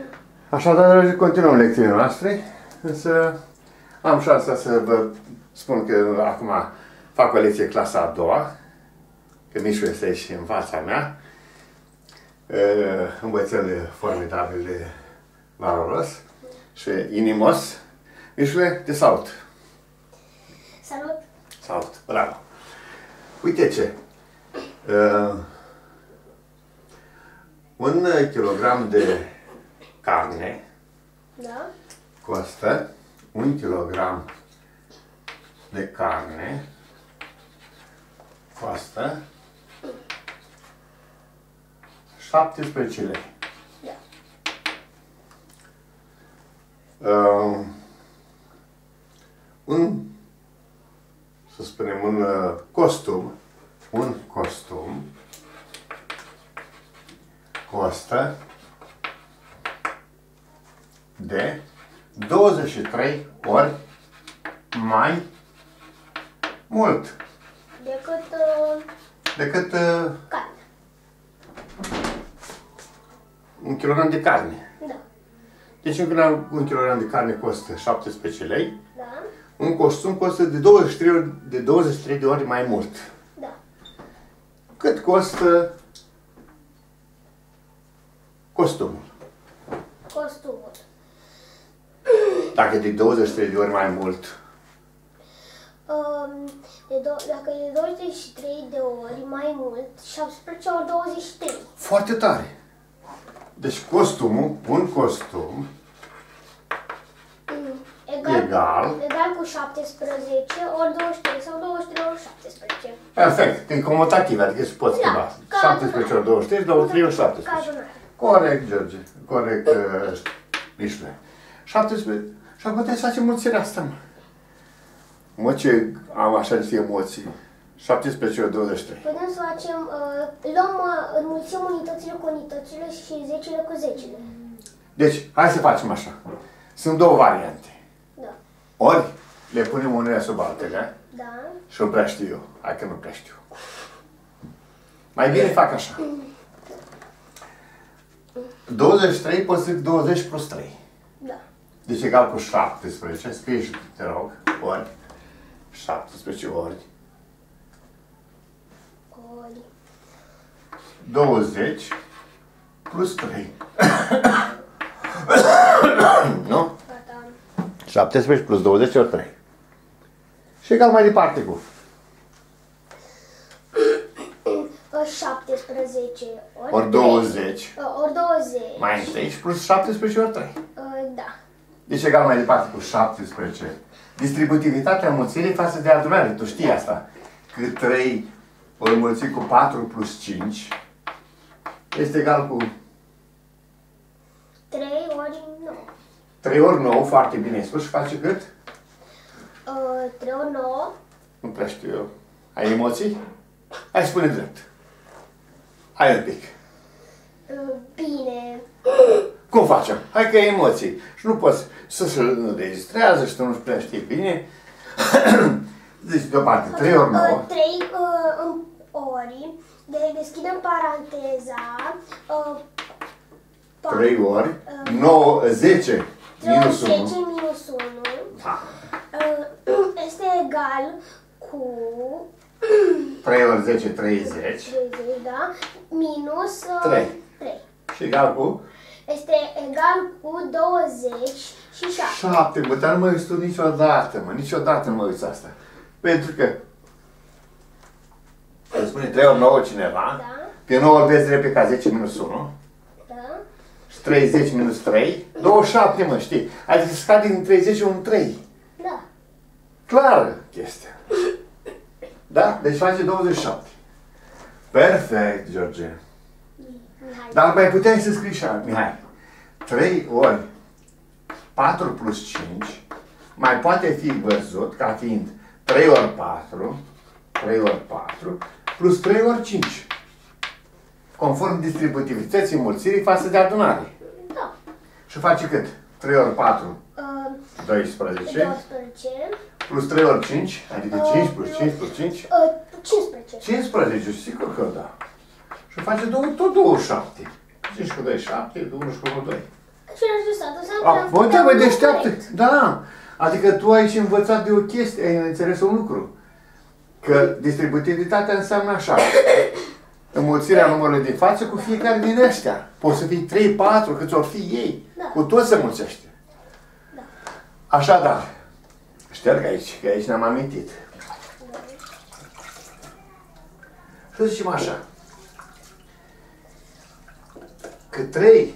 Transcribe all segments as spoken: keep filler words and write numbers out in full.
Așadar, dragi, continuăm lecțiile noastre, însă am șansa să vă spun că acum fac o lecție clasa a doua, că Mișu este aici în fața mea, învățările formidabile valoros și inimos. Mișule, te salut! Salut! Salut! Bravo! Uite ce! Uh, un kilogram de carne, da, costă un kilogram de carne costă șaptesprezece lei. da. Uh, un, să spunem, un uh, costum, un costum costă de douăzeci și trei ori mai mult Decât uh, decât uh, carne. un kilogram de carne. Da. Deci un kilogram, un kilogram de carne costă șaptesprezece lei. Da. Un costum costă de douăzeci și trei ori, de douăzeci și trei de ori mai mult. Da. Cât costă costumul? Costumul. Dacă e de douăzeci și trei de ori mai mult, Um, de do- dacă e de douăzeci și trei de ori mai mult, șaptesprezece ori douăzeci și trei. foarte tare. Deci costumul, un costum Mm, Egal, egal, egal cu șaptesprezece ori douăzeci și trei sau douăzeci și trei ori șaptesprezece. perfect, e comutativ, adică se pot schimba. ca șaptesprezece ori douăzeci și trei, douăzeci și trei ori Ca șaptesprezece. adunare. Corect, George, corect, uh, Mișule. șaptesprezece, și acum putem să facem mulțirea asta, mă. Mă, ce am așa niște emoții. șaptesprezece ori douăzeci și trei. Putem să facem, uh, luăm, uh, înmulțim unitățile cu unitățile și zecile cu zecile. Deci, hai să facem așa. Sunt două variante. Da. Ori le punem unele sub altele Da. și nu prea știu eu. Hai că nu prea știu. Mai bine fac așa. douăzeci și trei poți să zic douăzeci plus trei. Da. Deci egal cu șaptesprezece. Scrie și te rog. Ori. șaptesprezece ori. Ori. douăzeci plus trei. Nu? Gata. șaptesprezece plus douăzeci ori trei. Și egal mai departe cu Uh, șaptesprezece ori, ori douăzeci. trei. Uh, ori douăzeci. Mai întâi și plus șaptesprezece ori trei. Uh, da. Deci egal mai departe cu șaptesprezece. Distributivitatea mulțirii față de adunare. Tu știi asta. Că trei ori mulțit cu patru plus cinci este egal cu trei ori nouă. trei ori nouă, foarte bine spus, și face cât? Uh, trei ori nouă. Nu prea știu eu. Ai emoții? Hai spune drept. Hai un pic. Uh, bine. Cum facem? Hai că ai emoții. Și nu poți să se înregistrează și tu nu prea știi bine. Deci, deoparte, trei ori nouă. Uh, trei uh, ori. De deschidem paranteza. Uh, trei ori. nouă, zece. Minus zece unu. minus unu. Da. Uh, este egal cu trei ori zece, treizeci. treizeci, da? Minus uh, trei. trei. Și egal cu? Este egal cu douăzeci și șapte. șapte, bă, dar nu mă uiți tu niciodată, mă, niciodată nu mă uiți asta. Pentru că, îmi spune trei ori nouă cineva, Da. pe nouă ori vezi drept ca zece minus unu, Da? și treizeci minus trei, douăzeci și șapte, mă, știi? Adică scade din treizeci un trei. Da. Clară chestia. Da? Deci face douăzeci și șapte. Perfect, George. Mihai. Dar mai puteai să scrii și așa, Mihai. trei ori patru plus cinci mai poate fi văzut ca fiind trei ori patru, trei ori patru, plus trei ori cinci. Conform distributivității mulțirii față de adunare. Da. Și face cât? trei ori patru, Uh, doisprezece, doisprezece. plus trei ori cinci, adică Uh, cinci plus cinci plus cinci, Uh, cincisprezece. cincisprezece, sigur că da. Și face două, tot douăzeci și șapte. cinci cu doi, șapte, doi cu unu, doi. tata înseamnă că Bă, te mai deșteaptă. corect. Da. Adică tu ai și învățat de o chestie, ai înțeles un lucru. Că distributivitatea înseamnă așa. Înmulțirea numărului de față cu fiecare din ăștia. Poți să fii trei, patru, câți ori fi ei. Da. Cu toți se mulțește. Da. Așadar, șterg aici, că aici ne-am amintit. Să zicem așa. Că trei,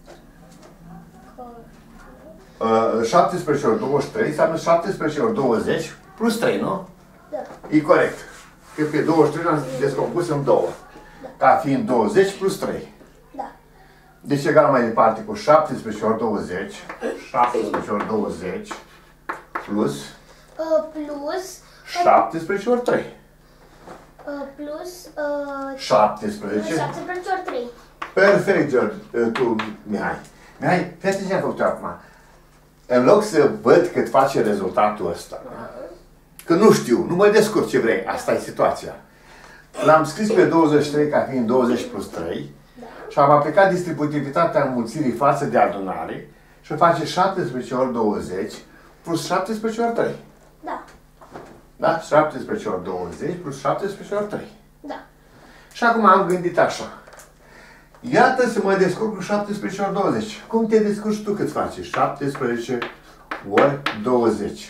uh, șaptesprezece ori douăzeci și trei înseamnă șaptesprezece ori douăzeci plus trei, nu? Da. E corect. Că pe douăzeci și trei l-am descompus în două. Ca fiind douăzeci plus trei. Da. Deci egal mai departe cu șaptesprezece ori douăzeci. șaptesprezece ori douăzeci plus Uh, plus, șaptesprezece ori trei. uh, plus, uh, șaptesprezece. șaptesprezece ori trei. Perfect, George, tu, Mihai. Mihai, fii atent ce am făcut eu acum. În loc să văd cât face rezultatul ăsta, că nu știu, nu mă descurc ce vrei, asta e situația. L-am scris pe douăzeci și trei ca fiind douăzeci plus trei și am aplicat distributivitatea înmulțirii față de adunare și face șaptesprezece ori douăzeci plus șaptesprezece ori trei. Da. Da? șaptesprezece ori douăzeci plus șaptesprezece ori trei. Da. Și acum am gândit așa. Iată să mă descurc cu șaptesprezece ori douăzeci. Cum te descurci tu cât faci? șaptesprezece ori douăzeci.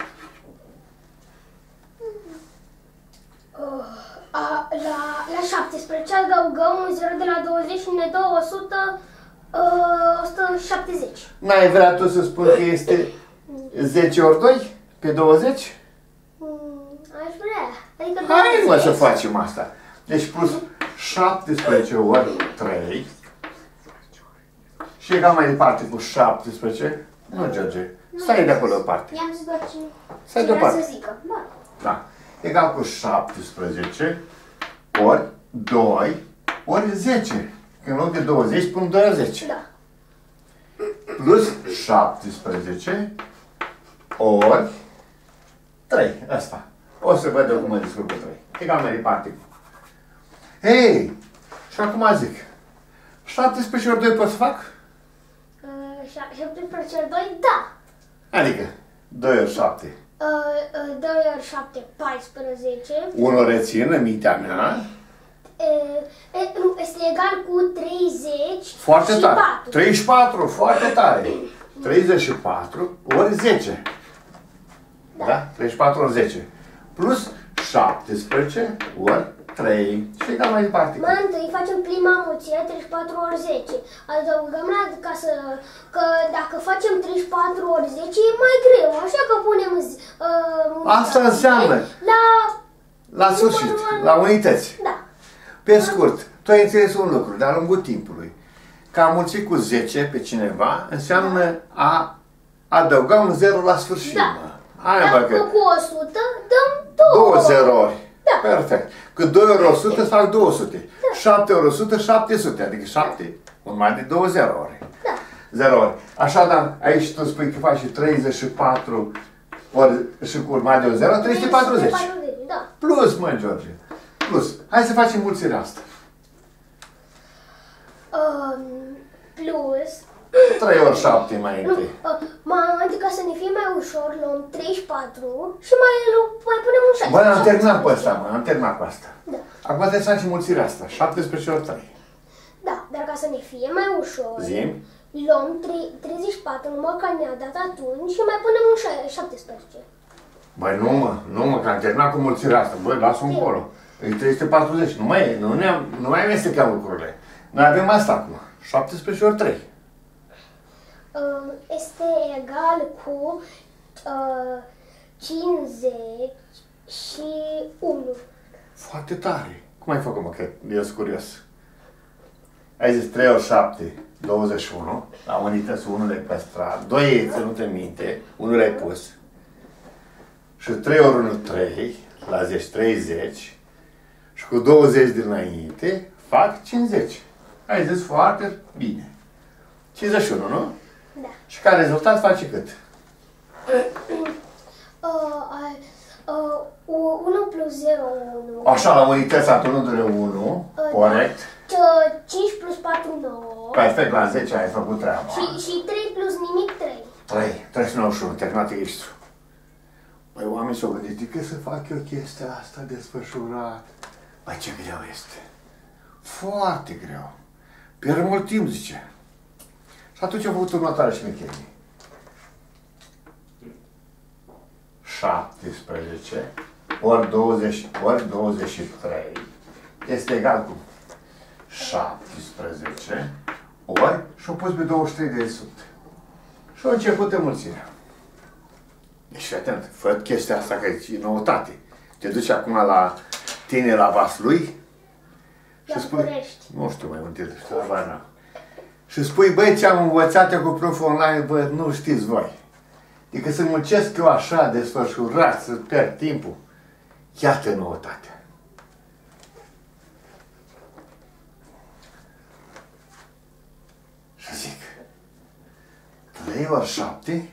Uh, a, la, la șaptesprezece adăugăm un zero de la douăzeci și ne dă o sută, uh, o sută șaptezeci. N-ai vrea tu să spun că este zece ori doi pe douăzeci? Mm, aș vrea. Adică Hai mă douăzeci. să facem asta. Deci plus șaptesprezece ori trei și egal mai departe cu șaptesprezece. Nu, George, stai de acolo deoparte. I-am zis doar ce, Stai ce vrea deoparte. să zică. Da. Da. Egal cu șaptesprezece ori doi ori zece. Că în loc de douăzeci pun doi ori zece. Da. Plus șaptesprezece ori trei. Asta. O să văd eu cum mă descurc cu trei. Egal mai departe. Hei! Și acum zic. șaptesprezece ori doi pot să fac? Uh, șaptesprezece ori doi, da. Adică doi ori șapte. Uh, uh, doi ori șapte, paisprezece. unu rețin în mintea mea. Uh, e, nu, este egal cu treizeci Foarte și tare. patru. treizeci și patru, foarte tare. treizeci și patru ori zece. Da? da? treizeci și patru ori zece. Plus șaptesprezece ori trei. Și egal mai departe. Mai întâi facem prima mulțire, treizeci și patru ori zece. Adăugăm la, ca să, că dacă facem treizeci și patru ori zece e mai greu, așa că punem uh, Asta înseamnă. La, La sfârșit, la unități. da. Pe scurt, tu ai înțeles un lucru de-a lungul timpului. Că a mulți cu zece pe cineva înseamnă a adăuga un zero la sfârșit. Da. Hai, Dacă bă, că cu o sută dăm două. două zerouri. Da. Perfect. Că doi ori o sută fac două sute. șapte ori o sută, șapte sute. Adică șapte, urmat de două zerouri. Da. Zerouri. Așadar, aici tu spui că faci și treizeci și patru ori și cu urmat de o zero, trei sute patruzeci. Da. Plus, mă, George. Plus. Hai să facem mulțirea asta. Um, plus. trei ori șapte mai Nu, întâi. uh, mai întâi ca să ne fie mai ușor, luăm treizeci și patru și mai, mai punem un șase. Bă, am terminat cu asta, mă, am terminat cu asta. Da. Acum trebuie să facem mulțirea asta. șaptesprezece ori trei. Da, dar ca să ne fie mai ușor, Zim. luăm treizeci și patru, numai că ne-a dat atunci și mai punem un șaptesprezece. Băi, nu mă, nu mă, că am terminat cu mulțirea asta. Băi, lasă-o încolo. E trei sute patruzeci. Nu mai, nu, ne nu mai amestecăm lucrurile. Noi avem asta acum. șaptesprezece ori trei. Uh, este egal cu uh, cincizeci și unu. Foarte tare. Cum ai făcut, mă, că eu sunt curios. Ai zis trei ori șapte, douăzeci și unu. La unități unu le-ai păstrat. doi ai ținut în minte, unu le-ai pus. Și trei ori unu, trei. La zece, treizeci. Și cu douăzeci dinainte fac cincizeci. Ai zis foarte bine. cincizeci și unu, nu? Da. Și ca rezultat face cât? Uh, uh, unu plus zero, unu. Așa, la unități atunci unu, Uh, corect. da. cinci plus patru, nouă. Perfect, la zece ai făcut treaba. Și, și trei plus nimic, trei. trei, trei nouăzeci și unu, terminat exercițiul. Băi, oamenii s-au gândit, de cât să fac eu chestia asta desfășurat? Băi, ce greu este. Foarte greu. Pierd mult timp, zice. Și atunci am făcut următoarea șmecherie. șaptesprezece ori douăzeci ori douăzeci și trei este egal cu șaptesprezece ori și-o pus pe douăzeci și trei de sub. Și a început înmulțirea. Deci fii atent, fă chestia asta că e noutate. Te duci acum la tine, la Vaslui și spui, nu știu mai multe, știu la Varna. Și spui, băi, ce am învățat eu cu proful online, bă, nu știți voi. Adică să muncesc eu așa, desfășurat, să pierd timpul. Iată noutatea. Și zic, trei ori șapte,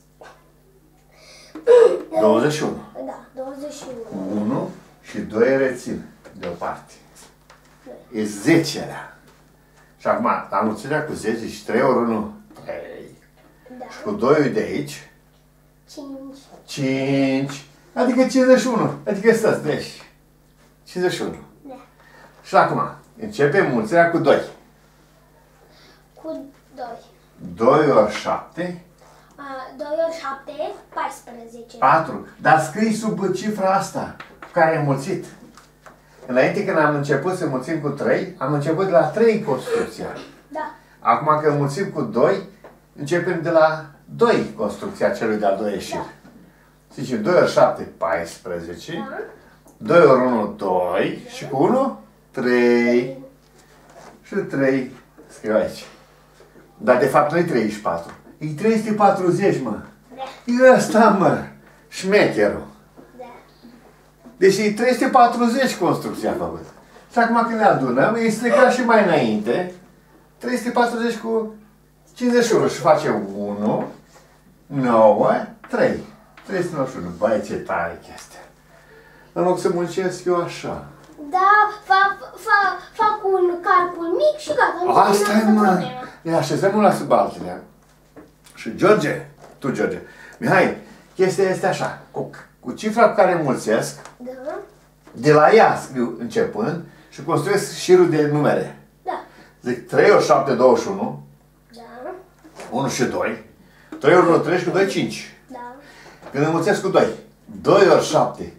douăzeci și unu. Da, douăzeci și unu. unu și doi rețin deoparte. E zecelea. Și acum, la mulțirea cu zece și trei ori unu, trei. Da. Și cu doi de aici, cinci. cinci. Adică cincizeci și unu. Adică stați, deci. cincizeci și unu. Da. Și acum, începem mulțirea cu doi. Cu doi. doi ori șapte. A, doi ori șapte, paisprezece. patru. Dar scrii sub cifra asta cu care ai mulțit. Înainte când am început să mulțim cu trei, am început de la trei construcția. Da. Acum când mulțim cu doi, începem de la doi construcția celui de-al doilea ieșiri. Da. Zicem doi ori șapte, paisprezece. Da. doi ori unu, doi. Și cu unu, trei. Și trei. Scriu aici. Dar de fapt nu e treizeci și patru. E trei sute patruzeci, mă. Da. E ăsta, mă. Șmecherul. Da. Deci e trei sute patruzeci construcția făcută. Și acum când le adunăm, e stricat și mai înainte. trei sute patruzeci cu cincizeci și unu și face unu, nouă, trei. trei sute nouăzeci și unu. Băi, ce tare chestia. În loc să muncesc eu așa. Da, fac, fac, fac un calcul mic și gata. Asta e, mă. Ne așezăm una sub altele. Și George, tu George, Mihai, chestia este așa. Cu, cu cifra cu care mulțesc, Da. de la ea scriu începând și construiesc șirul de numere. Da. Zic trei ori șapte, douăzeci și unu. Da. unu și doi. trei ori unu, trei și cu doi, cinci. Da. Când înmulțesc cu doi. doi ori șapte,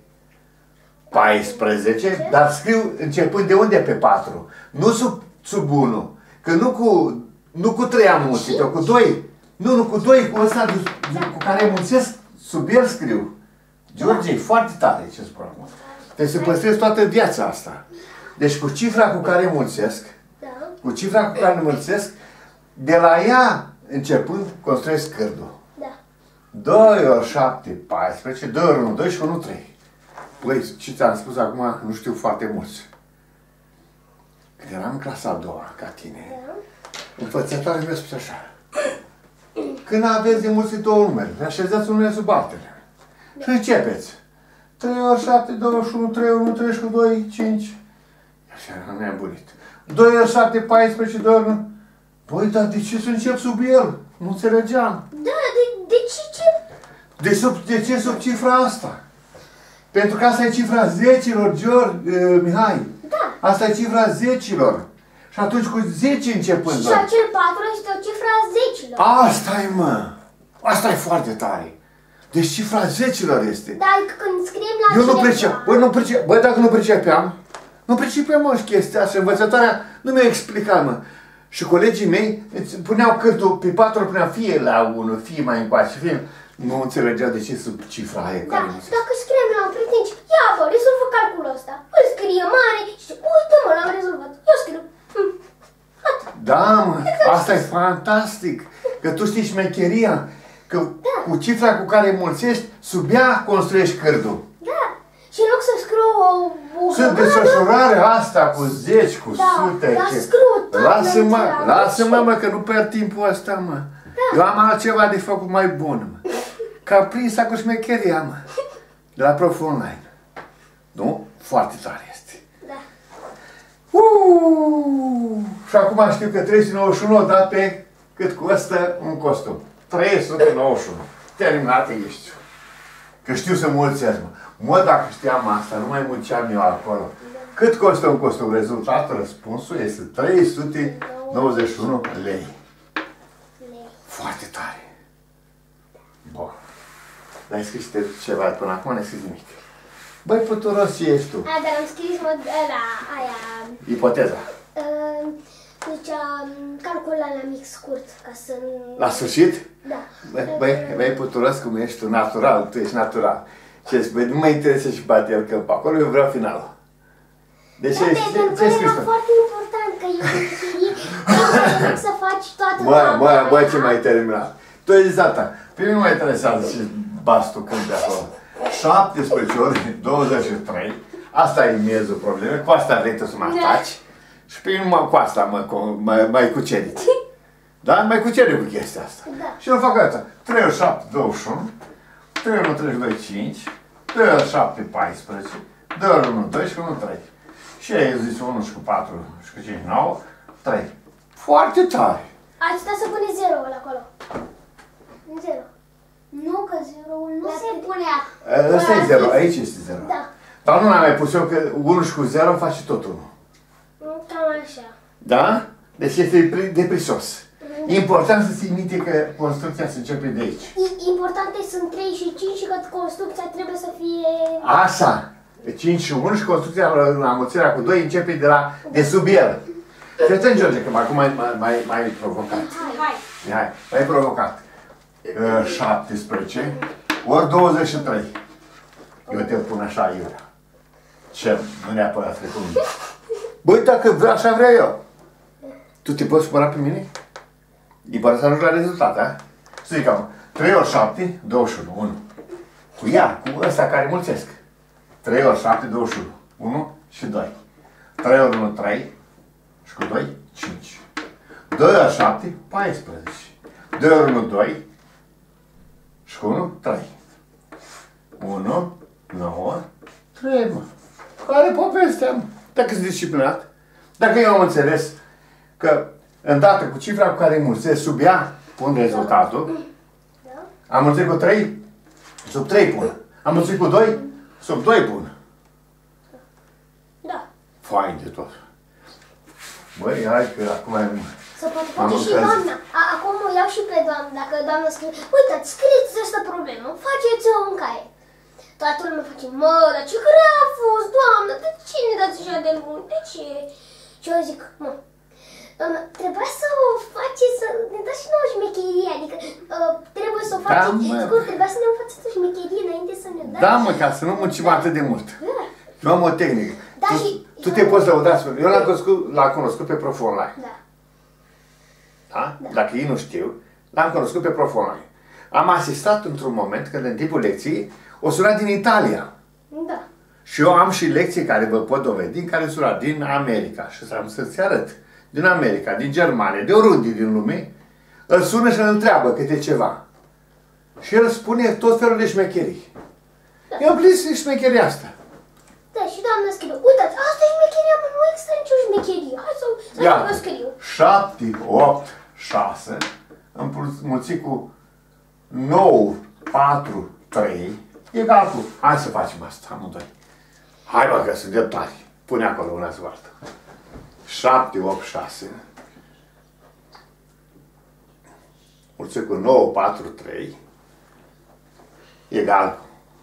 paisprezece. Dar scriu începând de unde pe patru. Nu sub, sub unu. Că nu cu, nu cu trei am mulțit, eu cu doi. Nu, nu cu doi, cu ăsta cu care mulțesc, sub el scriu. George, e foarte tare ce spun acum. Trebuie să păstrezi toată viața asta. Deci cu cifra cu care mulțesc, Da. cu cifra cu care mulțesc, de la ea începând construiesc cârdul. Da. doi ori șapte, paisprezece, doi ori unu, doi și unu, trei. Păi, ce ți-am spus acum, nu știu foarte mulți. Când eram în clasa a doua, ca tine, Da. învățătoarea mi-a spus așa. Când aveți de mulțit două numere, le așezați unele sub altele. Și începeți. trei ori șapte, douăzeci și unu, trei ori unu, treizeci și doi, cinci. Așa am nebunit. doi ori șapte, paisprezece, doi ori unu. Băi, dar de ce să încep sub el? Nu înțelegeam. Da, de, de ce ce? De, sub, de ce sub cifra asta? Pentru că asta e cifra zecilor, George, uh, Mihai. Da. Asta e cifra zecilor. Și atunci cu zece începând. Și acel patru este o cifra a zecilor. Asta e, mă. Asta e foarte tare. Deci cifra zecilor este. Dar când scriem la Eu nu cineva... pricep. Băi, nu pricep. Băi, dacă nu pricepeam, nu pricepeam, mă, și chestia asta. Învățătoarea nu mi-a explicat, mă. Și colegii mei îți puneau cârtul pe patru, puneau fie la unu, fie mai încoace, fie... Nu înțelegeau de ce sub cifra aia Da, care nu se... dacă scriem la un prieten, ia bă, rezolvă calculul ăsta. Îl scrie mare și uite mă, l-am rezolvat. Eu scriu. Hm. Da, mă, asta e fantastic. Că tu știi șmecheria. Că Da. cu cifra cu care mulțești, sub ea construiești cârdul. Da. Și în loc să scriu o, o Sunt grămadă, desfășurarea asta cu zeci, cu Da, sute. dar ce- scriu tot Lasă-mă, la lasă-mă, zece. mă, că nu pierd timpul ăsta, mă. Da. Eu am altceva de făcut mai bun, mă. Că am prins cu șmecheria, mă. De la Prof Online. Nu? Foarte tare este. Da. Uuu! Și acum știu că trei sute nouăzeci și unu dat pe cât costă un costum. trei sute nouăzeci și unu. Terminat ești. Că știu să mulțesc, mă. Mă, dacă știam asta, nu mai munceam eu acolo. Cât costă un costum? Rezultatul, răspunsul este trei sute nouăzeci și unu lei. Foarte tare. Bun. Dar ai scris ceva până acum, n-ai scris nimic. Băi, puturos, ce ești tu? A, dar am scris mod, ăla, aia... Ipoteza. Uh, deci, um, calculul la mic scurt, ca să... La sfârșit? Da. Băi, băi, băi, puturos cum ești tu, natural, tu ești natural. Ce spui, nu mă interesează și bate el câmp, acolo eu vreau finalul. Deci da, ce, pentru ce, că ce era foarte important, că eu trebuie să faci toată Bă, bă, bă, ce mai terminat. Tu ai zis asta. Pe mine nu mă interesează ce bați tu când de acolo. șaptesprezece ori, douăzeci și trei. Asta e miezul problemei. Cu asta vrei tu să mă ataci. Și pe mine numai cu asta mă, mă, mai cucerit. Da? Mai cucerit cu chestia asta. Da. Și eu fac asta. trei ori șapte, douăzeci și unu. trei ori unu, treizeci și doi, cinci. doi ori șapte, paisprezece. doi ori unu, doisprezece, unu, trei. Și ai zis unu și cu patru și cu cinci, nouă, trei. Foarte tare. Ați putea să pune zero-ul acolo. Zero. Nu, că zero-ul nu se pune acolo. Ăsta e zero, aici este zero. Da. Dar nu l-am mai pus eu, că unu și cu zero face tot unu. Cam așa. Da? Deci este deprisos. E important să ții minte că construcția se începe de aici. Importante sunt trei și cinci și că construcția trebuie să fie... Așa. cinci și unu și construcția la înmulțirea cu doi începe de, la, de sub el. Și atunci, George, că acum mai, mai, mai provocat. Hai. Hai, mai provocat. Uh, șaptesprezece ori douăzeci și trei. Eu te pun așa, Iurea. Ce? Nu neapărat trecut. Băi, dacă vreau, așa vreau eu. Tu te poți supăra pe mine? E pare să ajungi la rezultat, da? Să zic acum, trei ori șapte, douăzeci și unu, unu. Cu ea, cu ăsta care mulțesc. trei ori șapte, douăzeci și unu. unu și doi. trei ori unu, trei. Și cu doi, cinci. doi ori șapte, paisprezece. doi ori unu, doi. Și cu unu, trei. unu, nouă, trei, mă. Care povestea, mă? Dacă sunt disciplinat, dacă eu am înțeles că îndată cu cifra cu care mulțesc sub ea, pun rezultatul, am mulțit cu trei, sub trei pun. Am mulțit cu doi, sub doi pun. Da. Fain de tot. Băi, hai că acum ai... Să poate face și doamna. A, acum o iau și pe doamna. Dacă doamna scrie, uitați, scrieți asta problemă, faceți-o în caiet. Toată lumea face, mă, dar ce grea a fost, doamnă, de ce ne dați așa de mult, de ce? Și eu zic, mă, doamna, trebuia să o faceți, să ne dați și nouă șmecherie, adică uh, trebuie să o faceți, da, scurt, trebuia să ne faceți o șmecherie înainte să ne dați. Da, mă, ca să nu muncim atât de mult. Da. Eu am o tehnică. Da, tu, și... tu te poți lăuda, eu l-am cunoscut, l-am cunoscut pe Prof Online. Da. Da? Da? Dacă ei nu știu, l-am cunoscut pe Prof Online. Am asistat într-un moment când în timpul lecției o suna din Italia. Da. Și eu am și lecții care vă pot dovedi, în care suna din America. Și am să-ți arăt. Din America, din Germania, de oriunde din lume, îl sună și îl întreabă câte ceva. Și el spune tot felul de șmecherii. Da. Eu plins de șmecheria asta. Da, și doamna scrie, uitați, asta e șmecheria, mă, nu există nicio șmecherie. Hai să, să vă scriu. șapte, opt, șase, înmulțit cu nouă, patru, trei, egal cu... Hai să facem asta, amândoi. Hai, bă, că suntem tari. Pune acolo una sub alta. șapte, opt, șase. Mulțit cu nouă, patru, trei. Egal cu...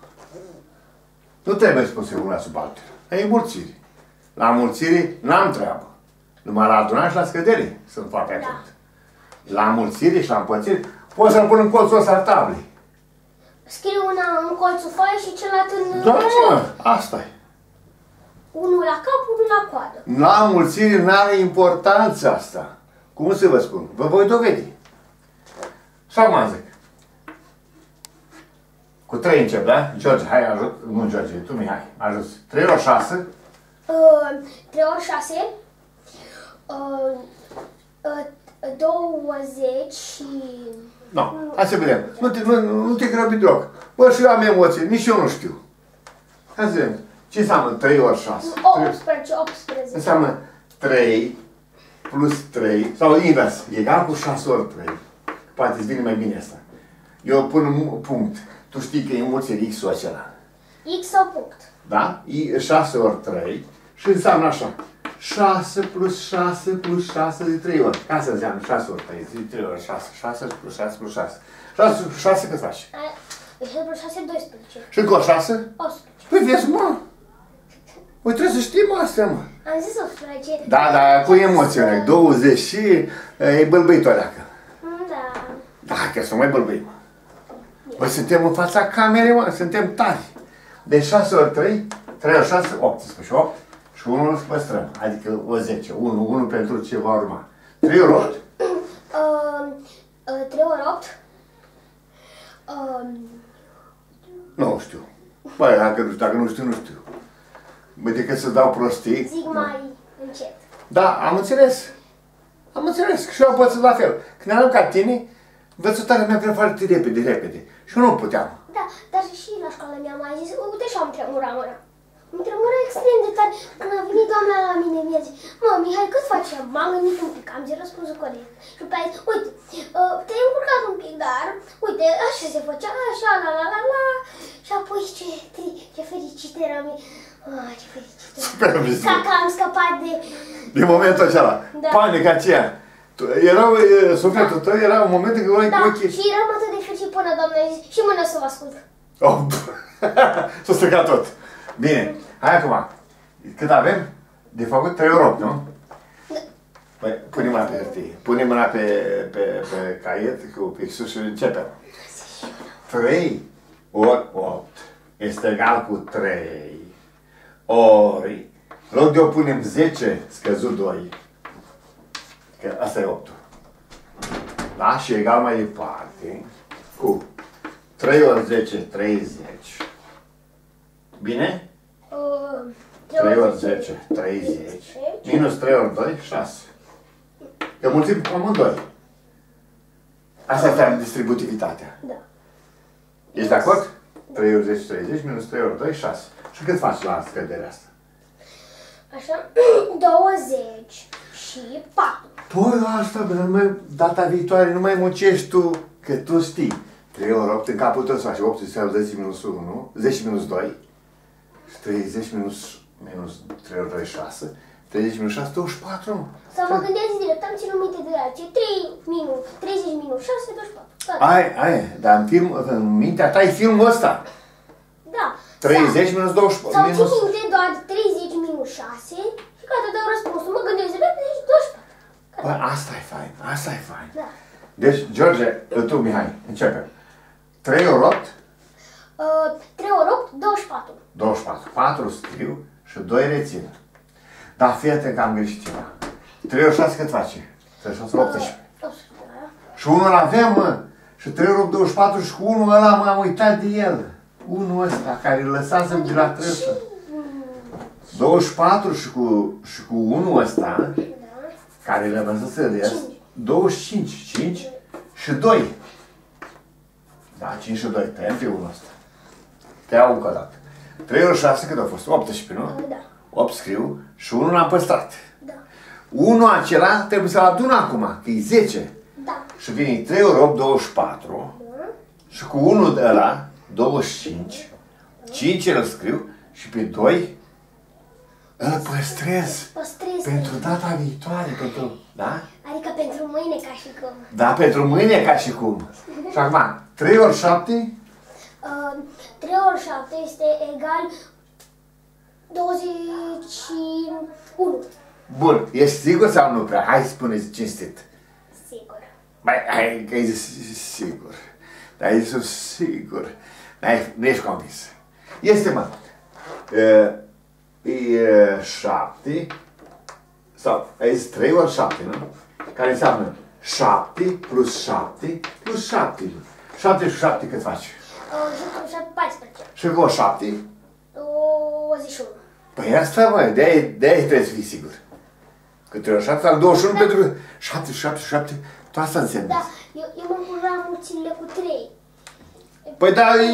Nu trebuie spus una sub alta. E mulțire. La mulțire n-am treabă. Numai la adunare și la scădere sunt foarte atent. Da. La mulțire și la împărțire pot să-l pun în colțul ăsta al tablei. Scriu una în colțul foaie și celălalt în... Da, mă, asta e. Unul la cap, unul la coadă. La mulțire n-are importanță asta. Cum să vă spun? Vă voi dovedi. Și acum zic. Cu trei încep, da? George, hai, ajut. Nu, George, tu, Mihai, ajut. trei ori șase. Uh, trei ori șase. Uh, uh, douăzeci și... Nu, hai să vedem. Nu te, nu, nu te grăbi deloc. Bă, și eu am emoții, nici eu nu știu. Hai să vedem. Ce înseamnă trei ori șase? optsprezece, optsprezece. Înseamnă trei plus trei, sau invers, egal cu șase ori trei. Poate îți vine mai bine asta. Eu pun un punct. Tu știi că e înmulțire x-ul acela. X sau punct. Da? E șase ori trei și înseamnă așa. șase plus șase plus șase de trei ori. Ca să înseamnă șase ori trei, de trei ori șase. șase plus șase plus șase. șase plus șase cât faci? șase plus șase, doisprezece. Și încă o șase? optsprezece. Păi vezi, mă! Păi trebuie să știm astea, mă. Am zis optsprezece. Da, da, cu emoțiune. douăzeci și e bălbăitoreacă. Da. Da, că să mai bălbăim. Păi suntem în fața camerei, mă, suntem tari. De șase ori trei, trei ori șase, optsprezece. opt și unu îl păstrăm. Adică o zece. unu, unu pentru ce va urma. trei ori opt? trei ori opt? Nu știu. Băi, dacă nu știu, dacă nu știu, nu știu. Băi, decât să dau prostii. Zic mai încet. Da, am înțeles. Am înțeles. Și eu am pățit la fel. Când eram ca tine, învățătoarea mea vrea foarte repede, repede. Și eu nu puteam. Da, dar și la școală mi-a mai zis, uite și am tremurat mâna. Îmi tremură extrem de tare. Când a venit doamna la mine, mi-a zis, mă, Mihai, cât faci? M-am gândit un pic, am zis răspunsul corect. Și după aia zis, uite, uh, te-ai încurcat un pic, dar, uite, așa se făcea, așa, la la la la. Și apoi ce, ce fericit eram. Ah, ce fericit eram. Ca că am scăpat de... Din momentul acela. Da. Panica aceea. Erau, sufletul tău era un moment în care da, ochii... și eram atât de fericit până doamna a zis, și mână să vă ascult. Oh, s-a stricat tot. Bine, hai acum. Cât avem? De făcut trei ori opt, nu? Da. Păi, pune mâna pe hârtie. Pune mâna pe, pe, pe caiet cu pixul și începem. trei ori opt este egal cu trei ori, în loc de o punem zece, scăzut doi. Că asta e optul. Da? Și egal mai departe cu trei ori zece, treizeci. Bine? Uh, trei ori zece, treizeci. Minus trei ori doi, șase. Că mulțim cu amândoi. Asta este distributivitatea. Da. Ești de acord? trei ori zece, treizeci, minus trei ori doi, șase. Și cât faci la scăderea asta? Așa, douăzeci și patru. Păi asta, bă, numai, data viitoare nu mai muncești tu, că tu știi. trei ori opt în capul tău să faci opt, înseamnă zece minus unu, zece minus doi. treizeci minus, minus trei ori doi, șase. treizeci minus șase, douăzeci și patru. Să mă gândesc direct, am ținut minte de la ce? trei minus, treizeci minus șase, douăzeci și patru. Ai, ai, dar în, film, în mintea ta e filmul ăsta. Da. treizeci minus douăzeci și patru. Sau minus... țin minte doar treizeci minus șase și gata, dau răspunsul. Mă gândesc repede și douăzeci și patru. Bă, asta e fain, asta e fain. Da. Deci, George, tu, Mihai, începem. trei ori opt? Uh, trei ori opt, douăzeci și patru. douăzeci și patru. patru scriu și doi rețin. Dar fii atent că am greșit ceva. trei ori șase cât face? trei ori șase, optsprezece. Și unul avem, mă. Și trei ori opt, douăzeci și patru și cu unul ăla m-am uitat de el. Unul ăsta, care îl lăsasem de la trăsă. douăzeci și patru și cu, și cu unul ăsta, care le-am văzut să rest, douăzeci și cinci. cinci și doi. Da, cinci și doi. Tăiem pe unul ăsta. Te iau încă o dată. trei ori șase cât a fost? optsprezece, nu? Da. opt scriu și unul l-am păstrat. Da. Unul acela trebuie să-l adun acum, că e zece. Da. Și vine trei ori opt, douăzeci și patru. Da. Și cu unul de ăla, douăzeci și cinci. cinci îl scriu și pe doi îl păstrez. Păstrez. Pentru data viitoare, pentru... Da? Adică pentru mâine ca și cum. Da, pentru mâine ca și cum. Și acum, trei ori șapte? Uh, trei ori șapte este egal douăzeci și unu. Bun, ești sigur sau nu prea? Hai spune-ți cinstit. Sigur. Mai, hai că ai zis sigur. Dar ai zis sigur. N-ai, nu ești convins. Este, mă. E, e șapte. Sau, ai zis trei ori șapte, nu? Care înseamnă șapte plus șapte plus șapte. șapte și șapte cât faci? Uh, paisprezece. Și cu o șapte? douăzeci și unu. Păi asta, mă, de-aia de trebuie să fii sigur. Că trei ori șapte, al douăzeci și unu, da. Pentru că șapte, șapte, șapte, tot asta înseamnă. Da, eu, eu mă încurram mulțimile cu trei. Păi da, e...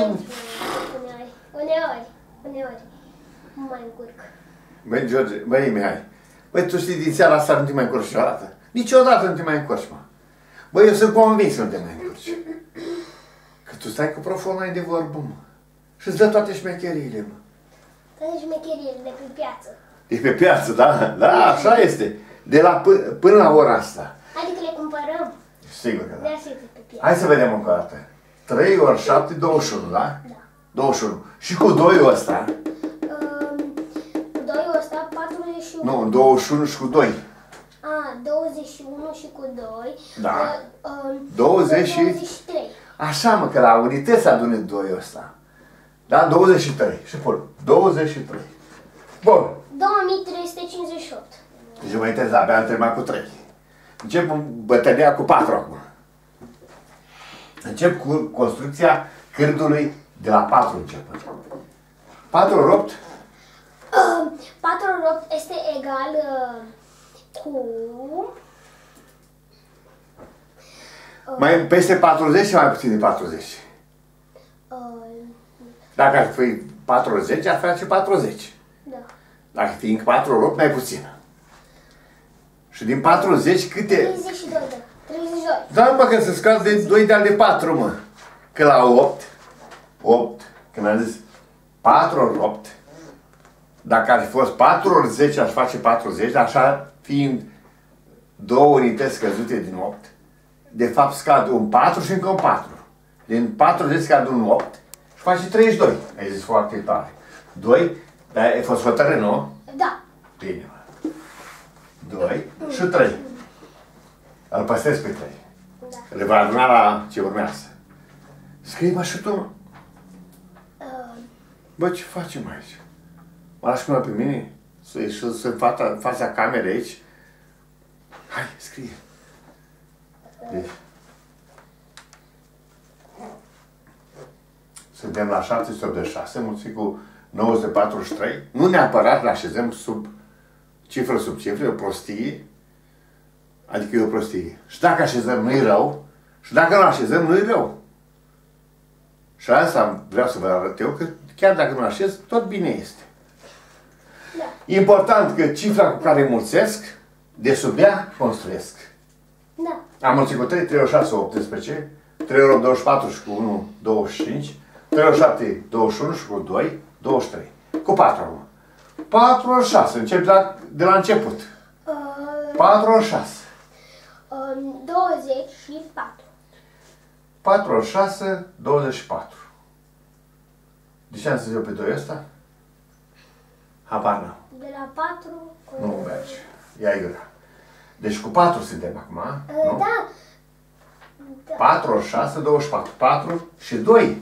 Uneori, uneori, uneori, mă mai încurc. Băi, George, băi, Mihai, Băi, tu știi, din seara asta nu te mai încurci niciodată. Niciodată nu te mai încurci, mă. Băi, eu sunt convins că nu te mai încurci. Că tu stai cu proful online de vorbă, mă. Și îți dă toate șmecheriile, mă. Toate șmecheriile de pe piață. De pe piață, da? Da, așa este. De la până la ora asta. Adică le cumpărăm. Sigur că da. De asta pe piață. Hai să vedem încă o dată. trei ori șapte, douăzeci și unu, da? Da. douăzeci și unu. Și cu doi ăsta? Um, cu doi ăsta, patruzeci și unu. Nu, douăzeci și unu și cu doi. A, douăzeci și unu și cu doi. Da. Uh, um, douăzeci și... douăzeci și trei. Așa, mă, că la unități adune doi ăsta. Da? douăzeci și trei. Și pun. douăzeci și trei. Bun. două mii trei sute cincizeci și opt. Deci mă interes, abia am terminat cu trei. Încep bătălia cu patru acum. Încep cu construcția cârdului de la patru începând. patru ori opt. Uh, patru ori opt este egal uh, cu... Uh, Mai peste patruzeci și mai puțin de patruzeci. uh, Dacă ar fi patruzeci, ar face patruzeci. da. Dacă fiind patru ori opt, mai puțin. Și din patruzeci câte... treizeci și doi, da. treizeci și doi. Da, mă, că se scad de doi de ale patru, mă. Că la opt, opt, când am zis patru ori opt, dacă ar fi fost patru ori zece, aș face patruzeci, așa fiind două unități scăzute din opt, de fapt scad un patru și încă un patru. Din patruzeci scad un opt și face treizeci și doi. Ai zis foarte tare. doi, dar ai fost hotărât, nu? Da. Bine, mă. doi și trei. Îl păstrez pe trei. Da. Le va aduna la ce urmează. Scrie-mă și tu, mă. Uh, Bă, ce facem aici? Mă lași până pe mine? Să ieși în fața, în fața camerei aici? Hai, scrie. Deci. Suntem la șapte sute optzeci și șase, mulțumit cu nouă sute patruzeci și trei. Nu neapărat le așezăm sub cifră sub cifră, e o prostie. Adică e o prostie. Și dacă așezăm, nu-i rău. Și dacă nu așezăm, nu-i rău. Și asta vreau să vă arăt eu, că chiar dacă nu așez, tot bine este. da. Important că cifra cu care mulțesc, de sub ea construiesc. Da. Am mulțit cu trei, trei ori șase, optsprezece, trei ori opt, douăzeci și patru și cu unu, douăzeci și cinci, trei ori șapte, douăzeci și unu și cu doi, douăzeci și trei. Cu patru acum. patru ori șase, încep de la, de la început. Uh, patru ori șase. uh, douăzeci și patru. patru ori șase, douăzeci și patru. De ce am să zic pe doi ăsta? Habar n-am. De la patru... Nu merge. Ia-i gura. Deci cu patru suntem acum, Uh, nu? da. Da. patru ori șase, douăzeci și patru. patru și doi.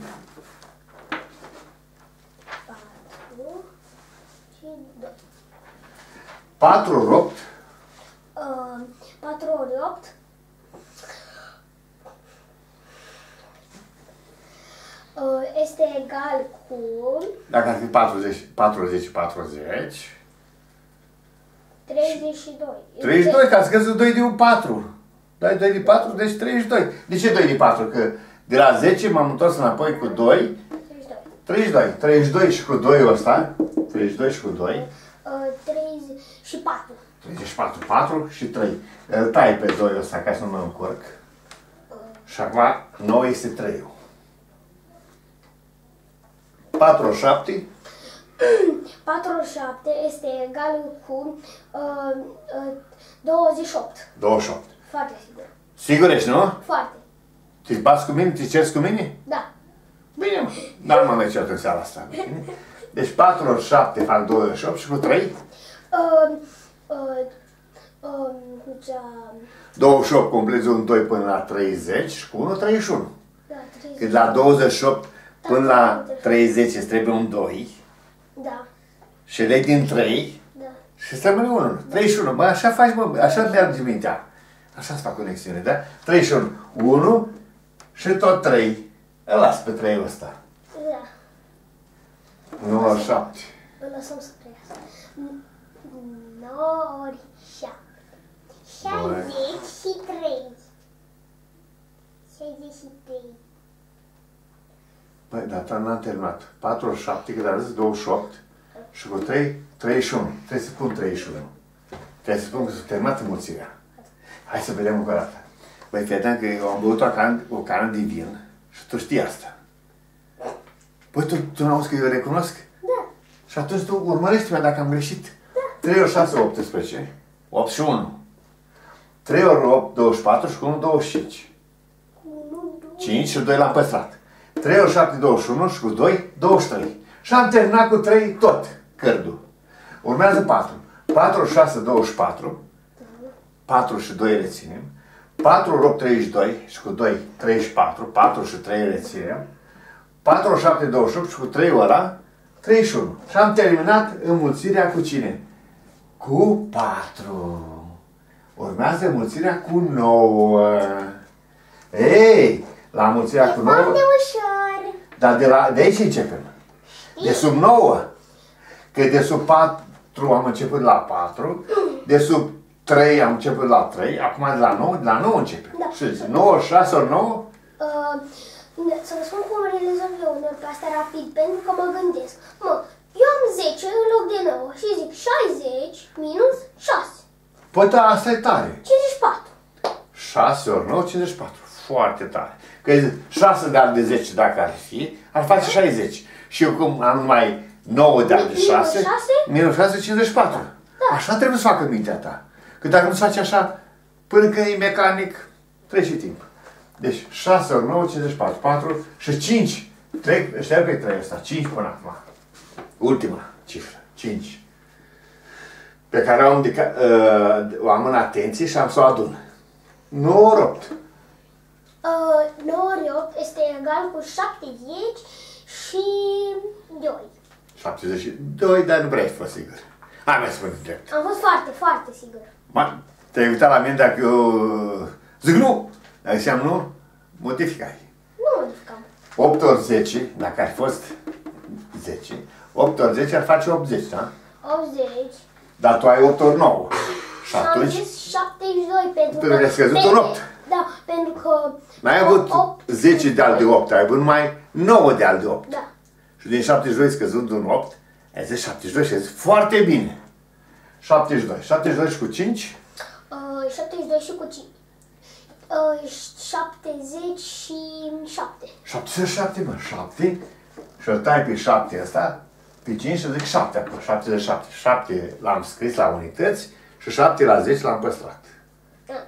patru și doi. patru ori opt. Uh, patru ori opt. Uh, este egal cu... Dacă ar fi patruzeci, patruzeci, patruzeci. treizeci și doi. treizeci și doi, că ați scăzut doi de un patru. Dai doi de patru, deci treizeci și doi. De ce doi de patru? Că de la zece m-am întors înapoi cu doi. treizeci și doi. treizeci și doi și cu doi ăsta. treizeci și doi și cu doi. Uh, treizeci și patru. treizeci și patru, patru și trei. Îl tai pe doi ăsta ca să nu mă încurc. Și acum nouă este trei. patru ori șapte. patru ori șapte este egal cu uh, uh, douăzeci și opt. douăzeci și opt. Foarte sigur. Sigur ești, nu? Foarte. Te bați cu mine? Te ceri cu mine? Da. Bine, mă. Dar m-am mai cert în seara asta. Bine? Deci patru ori șapte fac douăzeci și opt și cu trei? Uh, uh, uh, da. douăzeci și opt complezi un doi până la treizeci și cu unu, treizeci și unu. Da, treizeci. Că de la douăzeci și opt până la treizeci îți trebuie un doi. Da. Și legi din trei. Da. Și îți rămâne unu. treizeci și unu. Bă, așa faci, mă, așa merge mintea. Așa-ți fac conexiune, da? treizeci și unu. unu și tot trei. Îl las pe trei ăsta. Da. nouă ori șapte. Îl lăsăm să crească. nouă ori șapte. șaizeci și trei. șaizeci și trei. Păi, dar ta n-am terminat. patru ori șapte, cât a zis, douăzeci și opt. Și cu trei, treizeci și unu. Trebuie să pun treizeci și unu. Trebuie să spun că s-a terminat înmulțirea. Hai să vedem încă o dată. Băi, credeam că eu am băut o cană, o cană de vin și tu știi asta. Păi tu, tu nu auzi că eu recunosc? Da. Și atunci tu urmărește-mă dacă am greșit. Da. trei ori șase, optsprezece. opt și unu. trei ori opt, douăzeci și patru și cu unu, douăzeci și cinci. cinci și doi l-am păstrat. trei ori șapte, douăzeci și unu și cu doi, douăzeci și trei. Și am terminat cu trei tot cărdul. Urmează patru. patru ori șase, douăzeci și patru. patru și doi reținem. patru ori opt, treizeci și doi și cu doi, treizeci și patru. patru și trei reținem. patru ori șapte, douăzeci și opt și cu trei ăla, treizeci și unu. Și am terminat înmulțirea cu cine? Cu patru. Urmează înmulțirea cu nouă. Ei, la înmulțirea cu nouă... E foarte ușor. Dar de, la, de aici începem. De sub nouă. Că de sub patru am început la patru, de sub trei am început la trei, acum de la nouă, de la nouă începem. Da. Și nouă, șase ori nouă? Uh, să vă spun cum realizăm eu uneori pe asta rapid, pentru că mă gândesc. Mă, eu am zece în loc de nouă și zic șaizeci minus șase. Păi da, asta e tare. cincizeci și patru. șase ori nouă, cincizeci și patru. Foarte tare. Că șase de de zece dacă ar fi, ar face șaizeci. Și eu cum am numai nouă de de șase, minus șase, cincizeci și patru. Da. Așa trebuie să facă mintea ta. Că dacă nu-ți faci așa, până când e mecanic, trece timp. Deci șase ori nouă, cincizeci și patru. patru și cinci. trei, șterg pe trei ăsta. cinci până acum. Ultima cifră. cinci. Pe care o am, de, uh, o am în atenție și am să o adun. nouă ori opt. Uh, nouă ori opt este egal cu șaptezeci și doi. șaptezeci și doi, dar nu prea ești fost sigur. Hai mai spune drept. Am fost foarte, foarte sigur. Ma, te-ai uitat la mine dacă eu zic nu. Dar înseamnă nu, modificai. Nu modificam. opt ori zece, dacă ar fi fost zece, opt ori zece ar face optzeci, da? optzeci. Dar tu ai opt ori nouă. Și Și am atunci, zis șaptezeci și doi pentru pentru că ai scăzut pentru- un opt. Da, pentru că... n-ai avut opt, zece de al de opt, ai avut numai nouă de al de opt. Da. Și din șaptezeci și doi scăzând un opt, ai zis șaptezeci și doi și ai zis foarte bine. șaptezeci și doi. șaptezeci și doi și cu cinci? Uh, șaptezeci și doi și cu cinci. Uh, șaptezeci și șapte. șaptezeci și șapte, mă, șapte. Și o tai pe șapte ăsta, pe cinci și zic șapte acum, șaptezeci și șapte. șapte l-am scris la unități și șapte la zece l-am păstrat. Așa.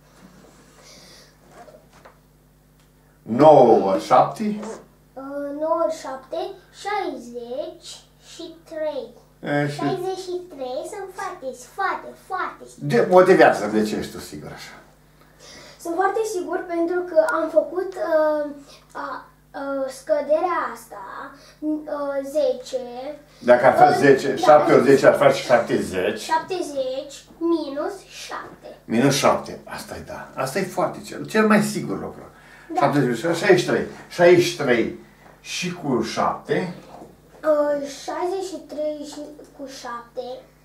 nouă ori șapte. Uh, nouă ori șapte, șaizeci și trei. E, și șaizeci și trei sunt foarte, foarte, foarte sigur. de, motivează de ce ești tu sigur așa. Sunt foarte sigur pentru că am făcut uh, uh, uh, scăderea asta, uh, zece. Dacă ar fi zece, Da. șapte ori zece ar face șaptezeci. șaptezeci minus șapte. Minus șapte. Asta e da. Asta e foarte cel, cel mai sigur lucru. Da. șaptezeci, șaizeci și trei. șaizeci și trei și cu șapte. Uh, șaizeci și trei și cu șapte.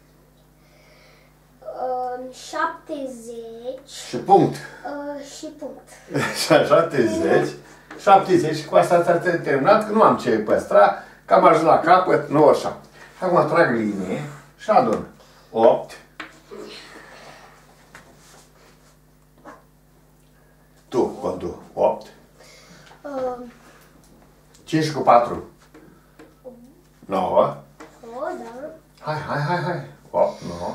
Uh, șaptezeci Și punct. uh, și punct. șaptezeci. șaptezeci și cu asta s-a terminat, că nu am ce păstra, că am ajuns la capăt, nouă ori șapte. Acum trag linie și adun. opt. Tu, contu. opt. Uh, cinci cu patru. nouă. o, da. Hai, hai, hai, hai. opt, nouă.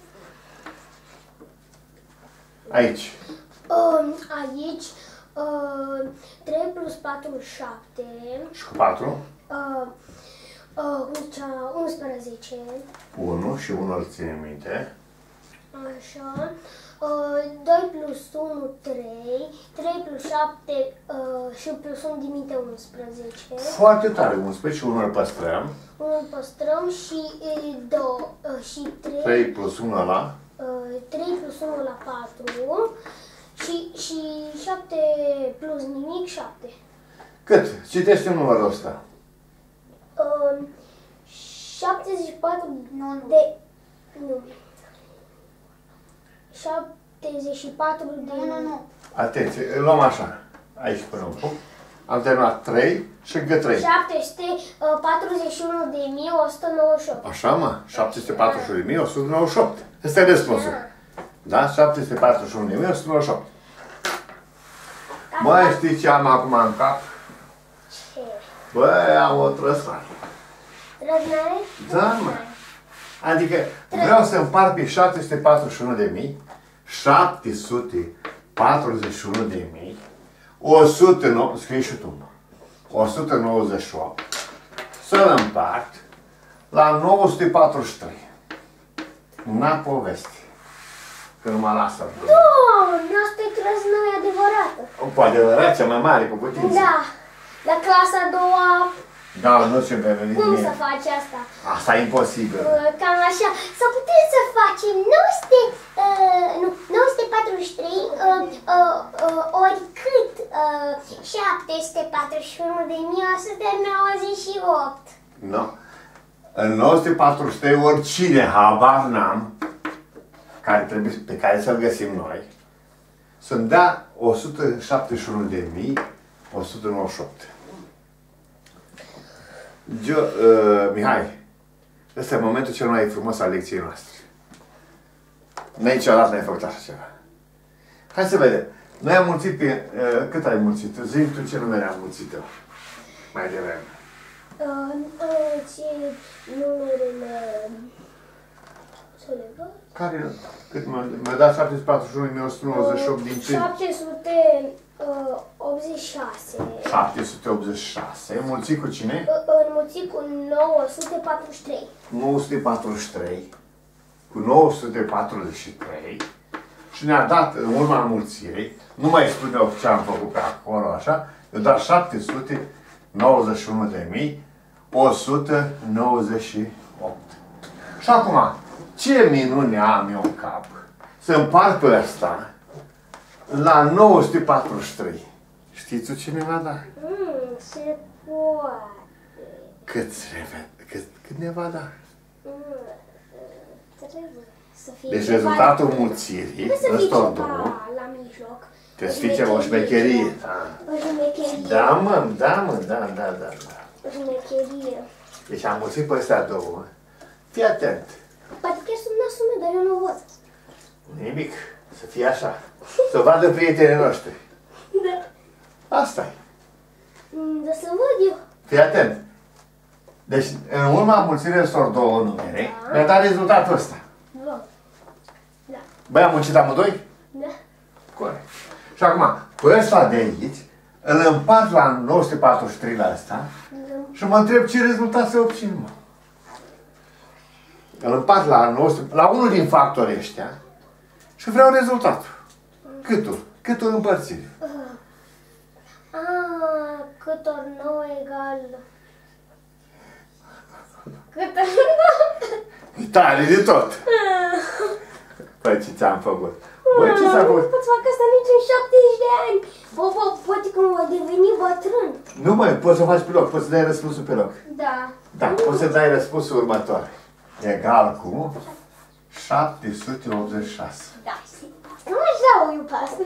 Aici. Uh, aici uh, trei plus patru, șapte. Și cu patru. Uh, uh, cea, unsprezece. unu și unu îl ține minte. Așa. Uh, doi plus unu, trei. trei plus șapte uh, și plus unu dimite unsprezece. Foarte tare, unsprezece și unu îl păstrăm. unu îl păstrăm și uh, două uh, și trei. trei plus unu ăla. Uh, trei plus unu la patru. Și, și șapte plus nimic, șapte. Cât? Citește numărul ăsta. Uh, șaptezeci și patru de... Nu. șaptezeci și patru de... Nu, nu, nu. Atenție, îl luăm așa. Aici până un punct. Am terminat trei și încă trei. șapte sute patruzeci și unu de mii o sută nouăzeci și opt. Așa, mă? șapte sute patruzeci și unu de mii o sută nouăzeci și opt. Ăsta e răspunsul. Da? șapte sute patruzeci și unu de mii o sută nouăzeci și opt. Băi, știi ce am acum în cap? Ce? Băi, am o trăsare. Răznare? Da, mă. Adică vreau să împart pe șapte sute patruzeci și unu de mii, șapte sute patruzeci și unu de mii, o sută nouăzeci, scrie și tu, mă, o sută nouăzeci și opt, să-l împart la nouă sute patruzeci și trei. N-a poveste. Că nu mă lasă. Doamne, asta e trăznăie adevărată. Cu adevărat, cea mai mare, cu putință. Da. La clasa a doua, Da, nu știu pe venit cum mie. să faci asta? Asta e imposibil. Uh, Cam așa. Sau putem să facem nouă sute, uh, nu, nouă sute patruzeci și trei uh, uh, uh, ori cât uh, șapte sute patruzeci și unu de mii o sută nouăzeci și opt. Nu. În nouă sute patruzeci și trei, oricine, habar n-am, care trebuie, pe care să-l găsim noi, să-mi dea o sută șaptezeci și unu de mii o sută nouăzeci și opt. Gio, uh, Mihai, ăsta e momentul cel mai frumos al lecției noastre. Noi niciodată n-ai făcut așa ceva. Hai să vedem. Noi am mulțit pe... Uh, cât ai mulțit? Zi tu ce numere am mulțit eu. Mai devreme. Uh, uh, ce numerele... Să le văd? Care? Cât mi-a dat șapte sute patruzeci și unu de mii o sută nouăzeci și opt din ce? șapte sute optzeci și șase. șapte sute optzeci și șase. Mulțit cu cine? Înmulțit cu nouă sute patruzeci și trei. nouă sute patruzeci și trei. Cu nouă sute patruzeci și trei. Și ne-a dat, în urma înmulțirii, nu mai spune eu ce am făcut pe acolo, așa, eu dat șapte sute nouăzeci și unu de mii o sută nouăzeci și opt. Și acum, ce minune am eu în cap să împart pe ăsta la nouă sute patruzeci și trei. Știți tu ce mi va da? Mm, se poate. Cât, cât, cât ne va da? Mm, trebuie să fie Deci ceva rezultatul la- mulțirii, Trebuie să fie ăstor ceva două, la mijloc. trebuie să fie ceva, o șmecherie. Da. O șmecherie. Da, mă, da, mă, da, da, da, da. O șmecherie. Deci am mulțit pe astea două. Fii atent. Poate chiar sunt nasume, dar eu nu văd. Nimic. Să fie așa. Să vadă prietenii noștri. Da. Asta-i. Mm, Dar să văd eu. Fii atent. Deci, în urma mulțirii ăstor două numere, mi-a dat rezultatul ăsta. Văd. Da. Băi, am muncit amândoi? Da. Corect. Și acum, pe ăsta de aici, îl împart la nouă sute patruzeci și trei la ăsta și mă întreb ce rezultat să obțin, mă. Îl împart la, nouă sute, la unul din factorii ăștia și vreau rezultatul. Câtul? Câtul împărțit. A, cât ori nouă egal... Cât ori nouă... Tare de tot. Păi, ce ți-am făcut? Băi, ce ți-am Nu făcut? pot să fac asta nici în șaptezeci de ani. Bă, bă, poate că mă deveni bătrân. Nu, măi, poți să faci pe loc, poți să dai răspunsul pe loc. Da. Da, poți să dai răspunsul următor. Egal cu șapte sute optzeci și șase. Da, sigur. Nu aș da o iubească.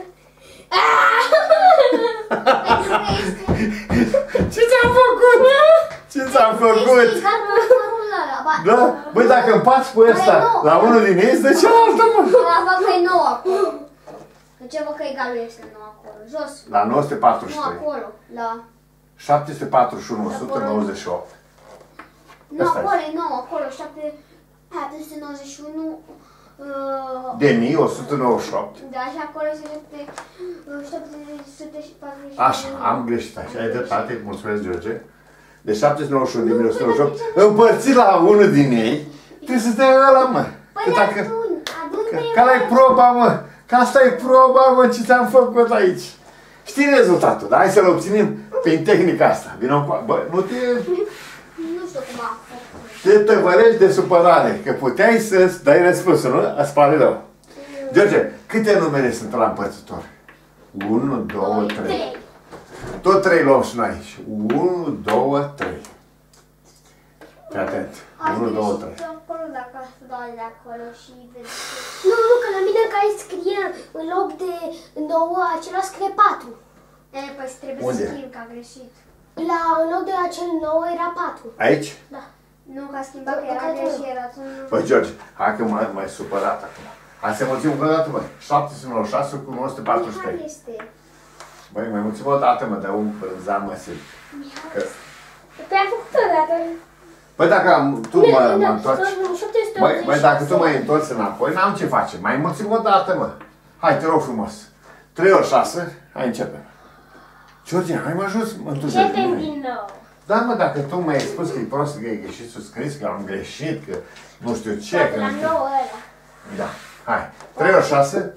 Ce ți-am făcut? Ce ți-am făcut? Da? Băi, dacă împaci pe ăsta la unul din ei, îți dă cealaltă, mă. La văd că e nouă acolo. De ce văd că egalul este nouă acolo? Jos. La nouă sute patruzeci și Nu trei. acolo. La... șapte sute patruzeci și unu, o sută nouăzeci și opt. Nu Asta acolo e nouă, acolo. șapte sute nouăzeci și unu. uh, De mii o sută nouăzeci și opt. Da, și acolo se șapte șapte sute patruzeci și unu. Așa, am greșit așa. Ai dreptate, mulțumesc, George. De șapte sute nouăzeci și unu de mii o sută nouăzeci și opt, împărțit la unul din ei, trebuie să dai ăla, mă. Păi Că dacă... adun, adun pe Care e proba, mă? Că asta e proba, mă, ce ți-am făcut aici. Știi rezultatul, dar hai să-l obținem prin tehnica asta. Vino cu... Bă, nu te... Nu știu cum a făcut. Te tăvărești de supărare, că puteai să-ți dai răspunsul, nu? Îți pare rău. George, câte numere sunt la împărțitor? unu, doi, trei. Tot trei luăm și noi aici. unu, doi, trei. Fii atent. unu, doi, trei. Acolo dacă aș da de acolo și vezi. Nu, nu, că la mine care scrie în loc de nouă, acela scrie patru. E, păi trebuie Unde? să schimb, că a greșit. La, în loc de acel nouă era patru. Aici? Da. Nu, că a schimbat, că era greșit, era un... Păi, George, hai că m-ai mai supărat acum. Hai să mulțim încă o dată, mă. șapte sute nouăzeci și șase cu nouă sute patruzeci și trei. Mihai este. Băi, mai mulțim o dată, mă, de un brânzan, mă, simt. Mihai Că... este. Păi am făcut o dată. Băi, dacă am, tu mă, mă întorci... șapte sute Băi, optzeci băi, și dacă tu șase. mă întorci înapoi, n-am ce face. Mai mulțim o dată, mă. Hai, te rog frumos. trei ori șase, hai, începem. George, hai mă ajuns, mă Începem entuziasm. din nou. Da, mă, dacă tu mi-ai spus că e prost, că e greșit să scris, că am greșit, că nu știu ce, Da, că la nu știu... nouă ăla. Da, hai. trei ori șase,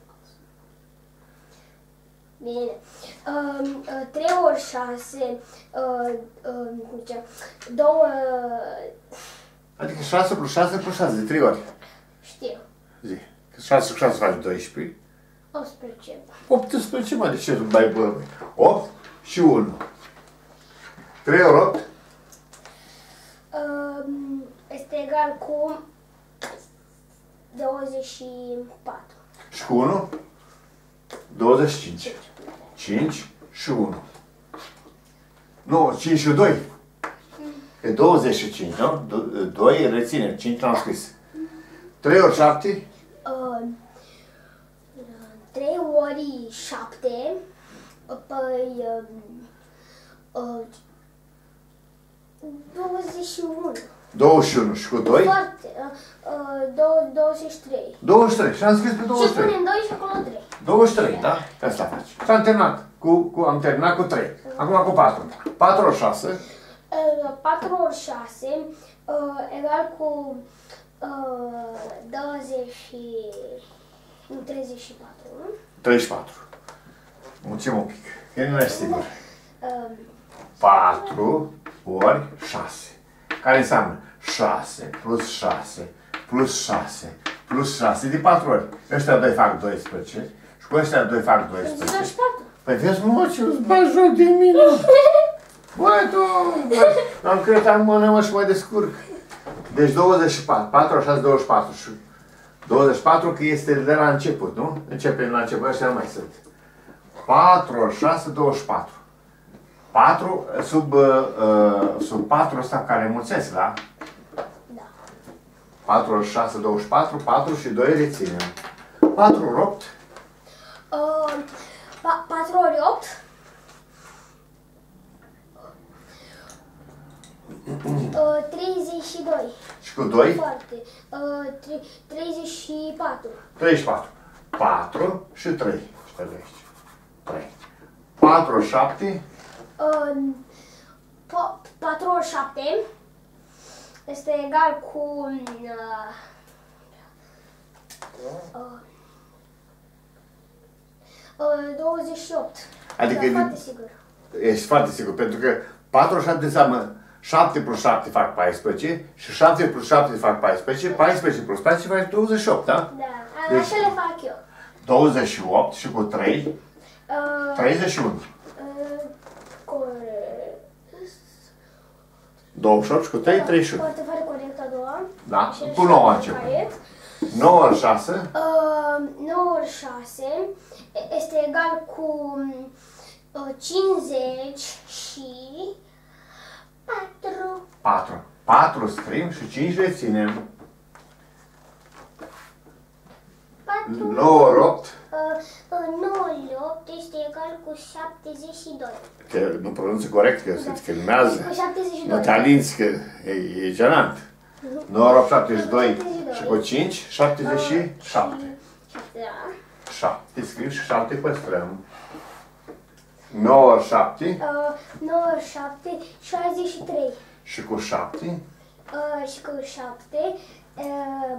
Bine. Um, uh, trei ori șase, uh, um, cum zice, două, adică șase plus șase plus șase, de trei ori. știu, Zi. Că șase cu șase faci doisprezece. optsprezece. optsprezece, mă, de ce tu bai bă, măi? opt și unu. trei ori opt, Um, este egal cu douăzeci și patru. și cu unu, douăzeci și cinci. cinci și unu. Nu, cinci și doi. E douăzeci și cinci, nu? doi, reține, cinci l-am scris. trei ori șapte, Um, trei ori șapte, păi, um, uh, douăzeci și unu. douăzeci și unu și cu doi, Foarte, uh, uh, dou- douăzeci și trei. douăzeci și trei. Și am scris pe Și douăzeci și trei. punem doi și acolo trei. douăzeci și trei, da? Asta faci. Și am terminat cu, cu, am terminat cu trei. Acum cu patru. patru ori șase, Uh, patru ori șase uh, egal cu uh, douăzeci și... nu, treizeci și patru, nu? treizeci și patru. Mulțim un pic. Că nu ești sigur. Uh, patru ori șase. Care înseamnă șase plus șase plus șase plus șase de patru ori. Ăștia doi fac doisprezece și cu ăștia doi fac doisprezece. douăzeci și patru. Păi vezi, mă, ce îți bagi joc de mine. Băi, tu, bă, am crezut am mână, mă, și mă descurc. Deci douăzeci și patru. patru ori șase, douăzeci și patru. Și douăzeci și patru că este de la început, nu? Începem la început, ăștia nu mai sunt. patru ori șase, douăzeci și patru. patru, sub, uh, sub patru ăsta care mulțesc, da? Da. patru ori șase, douăzeci și patru, patru și doi reținem. patru ori opt, Uh, pa- patru ori opt. Uh, treizeci și doi. și cu doi, Foarte. Uh, tre- treizeci și patru. treizeci și patru. patru și trei. trei. patru ori șapte, Uh, po- patru ori șapte este egal cu uh, uh, uh, douăzeci și opt. Adică- Da, foarte sigur. ești foarte sigur, pentru că patru ori șapte înseamnă șapte plus șapte fac paisprezece și șapte plus șapte fac paisprezece, paisprezece plus paisprezece fac douăzeci și opt, da? Da, Deci- așa le fac eu. douăzeci și opt și cu trei, Uh, treizeci și unu. uh, corect. douăzeci și opt și cu trei, treizeci și unu. Foarte, foarte corect a doua. Da, Așa, cu așa, nouă așa, începem. corect. nouă ori șase, Uh, nouă ori șase este egal cu uh, cincizeci și patru. patru. patru scriem și cinci reținem. patru. nouă ori opt, Uh, uh, nouă ori opt este egal cu șaptezeci și doi. că nu pronunță corect, că se filmează. Cu șaptezeci și Nu doi. te alinți, că e, e genant. nouă ori opt, șaptezeci și doi și cu cinci, șaptezeci și șapte. șapte, da. șapte, scriu și șapte păstrăm. nouă ori șapte Uh, nouă ori șapte, șaizeci și trei. și cu șapte, Uh, și cu șapte. Uh,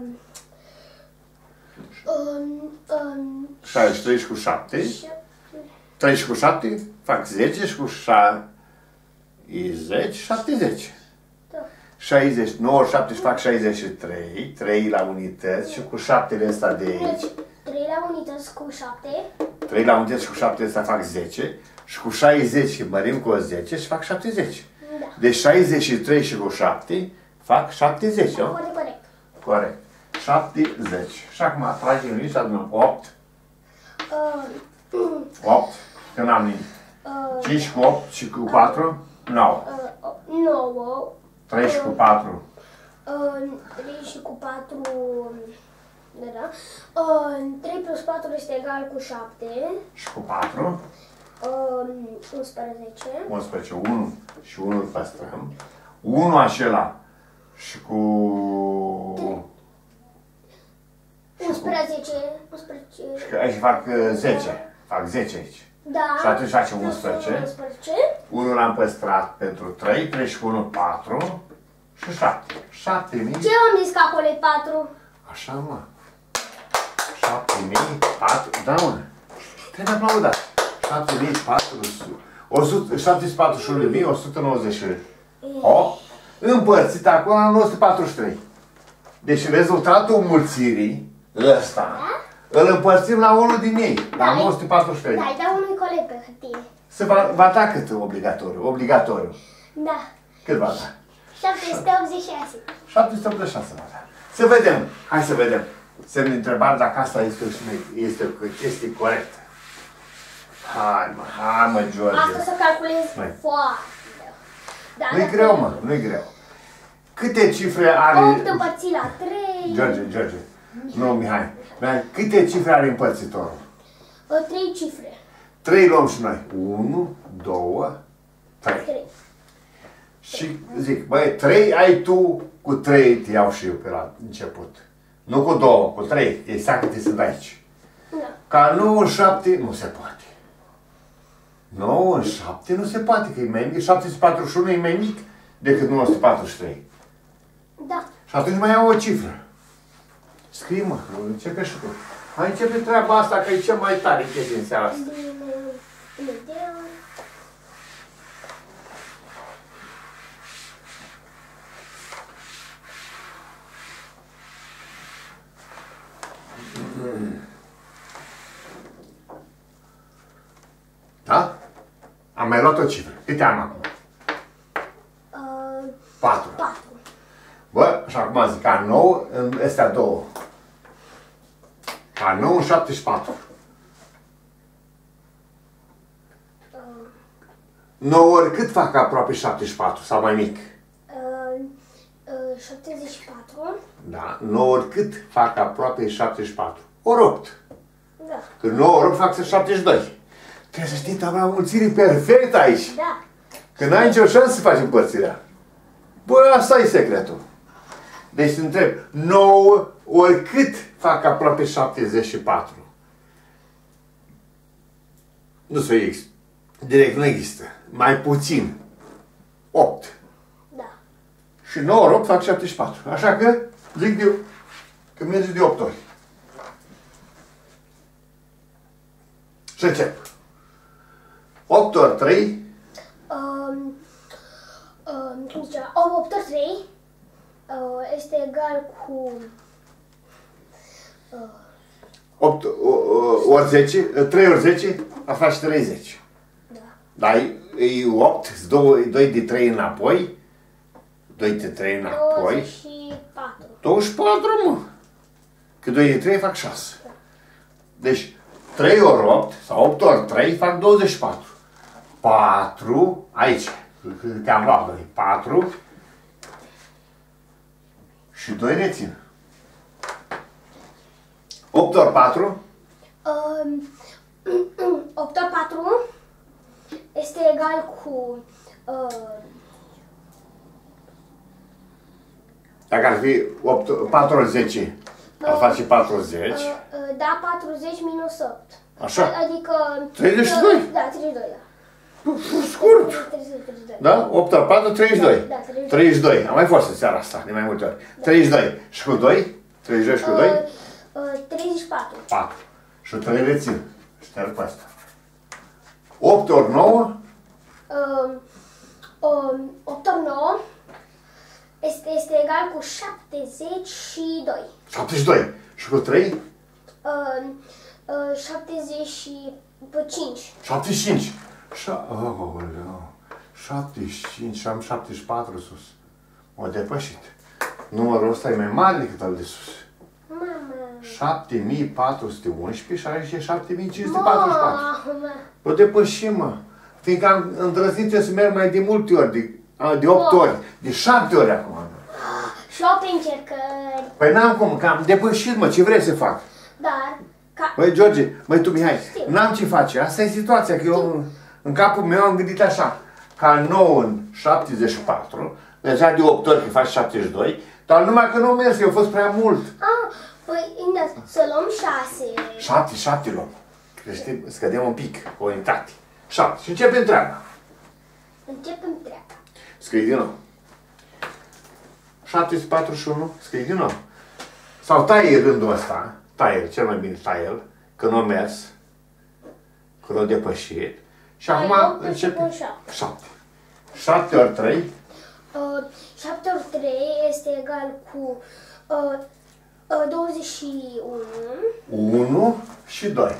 um, um, șaizeci și trei și cu șapte, șapte. trei și cu șapte fac zece și cu șaizeci, șaptezeci. Da. șaizeci, nouă ori șapte și fac șaizeci și trei, trei la unități și cu șaptele ăsta de aici. trei la unități cu șapte. trei la unități și cu șapte ăsta fac zece și cu șaizeci mărim cu o zece și fac șaptezeci. Da. Deci șaizeci și trei și cu șapte fac șaptezeci, nu? Foarte corect. Corect. șaptezeci. Și acum tragem liniște, adunăm opt. Uh, opt. Că n-am nimic. cinci cu opt și cu patru? nouă. nouă. trei și cu patru? trei și cu patru... Da, da. trei plus patru este egal cu șapte. Și cu patru? unsprezece. unsprezece. unu și unu îl păstrăm. unu acela și cu... unsprezece. unsprezece. Și aici fac zece. Fac zece aici. Da. Și atunci facem unsprezece. unu l-am păstrat pentru trei, trei și cu unu, patru și șapte. șapte mii. Ce am zis că acolo e patru? Așa, mă. șapte mii patru. Da, mă. Trebuie aplaudat. șapte mii patru sute. șapte sute patruzeci și unu de mii o sută nouăzeci și opt. Împărțit acolo la nouă sute patruzeci și trei. Deci rezultatul mulțirii ăsta îl împărțim la unul din ei, la nouă sute patruzeci și trei. Da, îi dau unui coleg pe hârtie. Se va, va da cât obligatoriu? Obligatoriu. Da. Cât va da? șapte sute optzeci și șase. șapte sute optzeci și șase va da. Să vedem. Hai să vedem. Semn de întrebare dacă asta este o, este o chestie corectă. Hai mă, hai mă, George. Asta să calculez foarte greu. Da, nu-i greu, mă, nu-i greu. Câte cifre are... opt împărțit la trei. George, George. Nu, Mihai. Mihai. Câte cifre are împărțitorul? trei cifre. trei luăm și noi. unu, doi, trei. trei. Și zic, băi, trei ai tu, cu trei te iau și eu pe la început. Nu cu două, cu trei. Exact câte sunt aici. Da. Ca nouă în șapte nu se poate. nouă în șapte nu se poate, că e mai mic. șapte sute patruzeci și unu e mai mic decât nouă sute patruzeci și trei. Da. Și atunci mai iau o cifră. Scrie, mă, începe și tu. Hai începe treaba asta, că e cel mai tare chestie în seara asta. Bine, bine. Da? Am mai luat o cifră. Câte am acum? Uh, patru. patru. Bă, și acum zic, ca nouă în astea două. Ca nouă în șaptezeci și patru. Uh, nouă ori cât fac aproape șaptezeci și patru sau mai mic? uh, uh, șaptezeci și patru. Da. nouă ori cât fac aproape șaptezeci și patru? Ori opt. Da. Că nouă ori opt fac șaptezeci și doi. Trebuie să știi tabla mulțirii perfect aici. Da. Că n-ai nicio șansă să faci împărțirea. Bă, asta e secretul. Deci te întreb, nouă ori cât fac aproape șaptezeci și patru? Nu se există. Direct nu există. Mai puțin. opt. Da. Și nouă ori opt fac șaptezeci și patru. Așa că zic eu că merge de opt ori. Și încep. opt ori trei. Um, um, cum zicea, opt ori trei uh, este egal cu uh, opt ori zece. trei ori zece. A face treizeci. da. Dar e opt. doi de trei înapoi. doi de trei înapoi. douăzeci și patru. douăzeci și patru, mă. Că doi de trei fac șase. Deci trei ori opt sau opt ori trei fac douăzeci și patru. patru, aici, te-am luat doi, patru și doi rețin. opt ori patru? Um, opt ori patru este egal cu uh, Dacă ar fi opt, patru ori zece, ar face patruzeci. uh, uh, da, patruzeci minus opt. Așa? Adică... treizeci și doi. Da, treizeci și doi, da. Scurt. treizeci și doi. Da? opt ori patru, treizeci și doi. Da, treizeci și doi. treizeci și doi. Am mai fost în seara asta, de mai multe ori. treizeci și doi. Și cu doi? treizeci și doi și cu doi? Uh, uh, treizeci și patru. patru. Și trei rețin. Șterg pe asta. opt ori nouă? Uh, um, opt ori nouă este, este egal cu șaptezeci și doi. șaptezeci și doi. Și cu trei? Uh, uh, șaptezeci și cinci. șaptezeci și cinci. Șa oh, șaptezeci și cinci și am șaptezeci și patru sus. O depășit. Numărul ăsta e mai mare decât al de sus. Mama. șapte mii patru sute unsprezece și aici e șapte mii cinci sute patruzeci și patru. Mama. O depășim, mă. Fiindcă am îndrăznit să merg mai de multe ori, de, de opt ori, de șapte ori acum. Și opt încercări. Păi n-am cum, că am depășit, mă, ce vrei să fac? Dar, ca... Băi, George, băi, tu, Mihai, n-am ce face. Asta e situația, că eu în capul meu am gândit așa. Ca nouă în șaptezeci și patru, deja de opt ori că faci șaptezeci și doi, dar numai că nu mers, eu a fost prea mult. Ah, păi, Ignaz, să luăm șase. șapte, șapte luăm. Știi, scădem un pic, o unitate. șapte. Și începem treaba. Începem treaba. Scrie din nou. șapte sute patruzeci și unu, scrie din nou. Sau taie rândul ăsta, taie, cel mai bine taie-l, că nu a mers, că l-a depășit. Și Mai acum opt, începem. șapte. șapte. șapte ori trei. Uh, șapte ori trei este egal cu uh, uh, douăzeci și unu. unu și doi.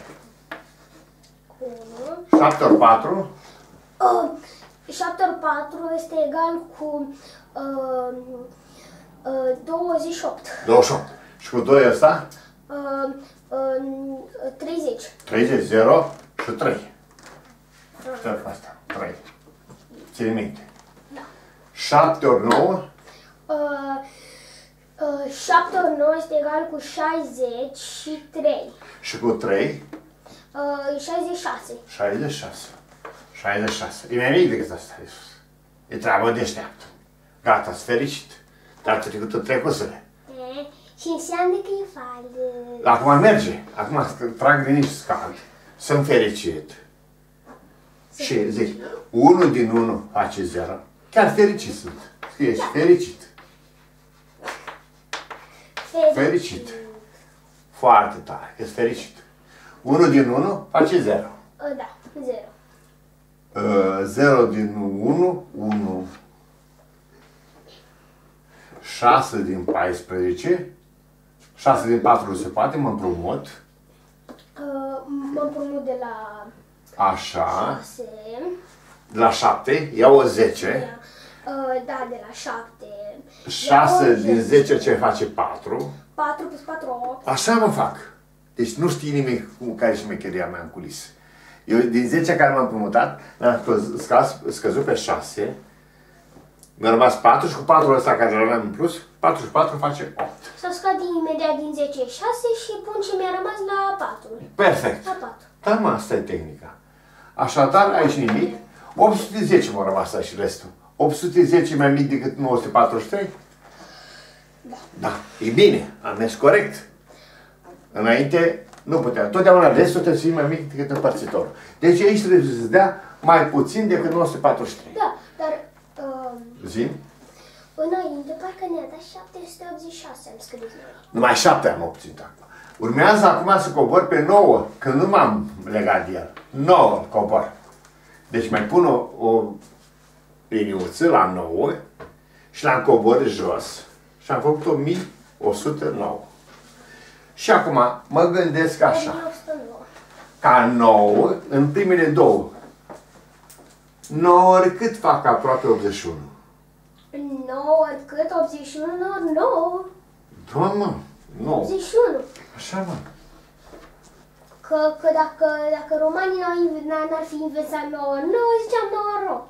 unu. șapte ori patru. Uh, șapte ori patru este egal cu uh, uh, douăzeci și opt. douăzeci și opt. Și cu doi ăsta? Uh, uh, treizeci. treizeci, zero și trei. Știi asta, trei. Ține minte. Da. șapte ori nouă. Uh, uh, șapte ori nouă este egal cu șaizeci și trei. Și cu trei. Uh, șaizeci și șase. șaizeci și șase. șaizeci și șase. E mai mic decât asta, Iisus. E treabă deșteaptă. Gata, sunt fericit. Dar trecută trecusele. E, și înseamnă că e fals. Acum merge. Acum trag din nici scad. Sunt fericit. Și zic, unu din unu face zero. Chiar fericit sunt. Ești fericit. Fericit. Fericit. Foarte tare. Ești fericit. unu din unu face zero. Uh, da, zero. Uh, zero din unu, unu. șase din paisprezece. șase din patru se poate, mă împrumut. Uh, mă împrumut de la Așa. șase. De la șapte, iau o zece. Uh, da, de la șapte. șase din zece ce face patru. patru plus patru, opt. Așa mă fac. Deci nu știi nimic cu care e șmecheria mea în culis. Eu din zece care m-am împrumutat, mi-am scăzut, scăzut pe șase. Mi-a rămas patru și cu patru ăsta care l-aveam în plus, patru și patru face opt. Să scad imediat din zece șase și pun ce mi-a rămas la patru. Perfect. La patru. Da, mă, asta e tehnica. Așadar, aici nimic. opt sute zece m-a rămas așa și restul. opt sute zece mai mic decât nouă sute patruzeci și trei? Da. Da, e bine, am mers corect. Înainte nu puteam. Totdeauna restul trebuie să fie mai mic decât împărțitorul. Deci aici trebuie să-ți dea mai puțin decât nouă sute patruzeci și trei. Da, dar uh, Zi? înainte parcă ne-a dat șapte sute optzeci și șase, am scris noi. Numai șapte am obținut acum. Urmează acum să cobor pe nouă, că nu m-am legat de el. nouă cobor. Deci mai pun o, o liniuță la nouă și l-am coborât jos și am făcut o mie o sută nouă. Și acum mă gândesc așa, ca nouă în primele două. nouă ori cât fac aproape optzeci și unu? nouă ori cât? optzeci și unu ori nouă. Da, mă, nouă. optzeci și unu. Așa, mă. Că, că dacă, dacă romanii n-ar n-ar fi inventat nouă, nouă ziceam nouă ori opt.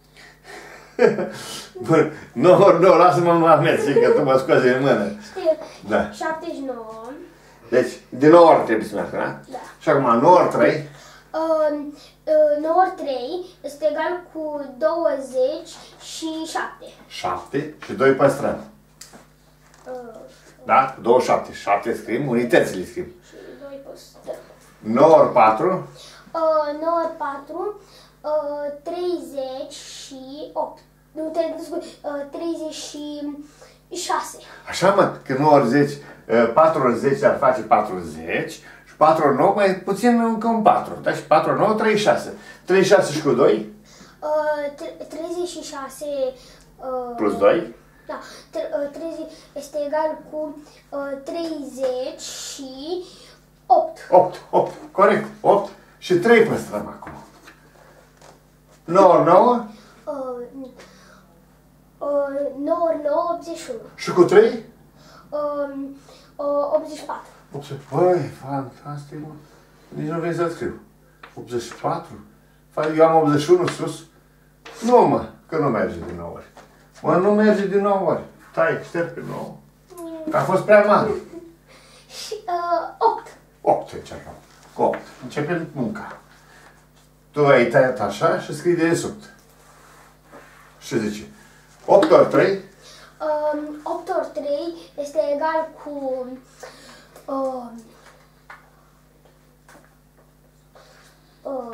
Bun, nouă ori nouă, lasă-mă mă merge, că tu mă scozi în mână. Știu, Da. șaptezeci și nouă. Deci, de nouă ori trebuie să meargă, da? Da. Și acum nouă ori trei. Uh, uh, nouă ori trei este egal cu douăzeci și șapte. șapte și doi păstrăm. Uh, Da? douăzeci și șapte. șapte scriem, unitățile scriem. și doi păstrăm. nouă ori patru. Uh, nouă ori patru, uh, treizeci și opt. Nu, te, scuze, uh, treizeci și șase. Așa, mă, că nouă ori zece, patru ori zece ar face patruzeci și patru ori nouă mai puțin încă un patru. Da? Și patru ori nouă, treizeci și șase. treizeci și șase și cu doi? Uh, treizeci și șase uh, Plus doi? Da, treizeci este egal cu uh, treizeci și opt. opt. opt. Corect. opt. Și trei păstrăm acum. nouă ori nouă? Uh, uh, nouă ori nouă, optzeci și unu. Și cu trei? Uh, uh, optzeci și patru. Băi, fantastic, mă. Nici nu vrei să scriu. optzeci și patru Eu am optzeci și unu sus. Nu, mă, că nu merge din nouă ori. Mă, nu merge din nouă ori. Tai, șterg pe nouă. Că a fost prea mare. Și opt. opt încercăm. Cu opt. Începem munca. Tu ai tăiat așa și scrii de desubt. Și zice, opt ori trei? opt ori trei este egal cu uh, uh,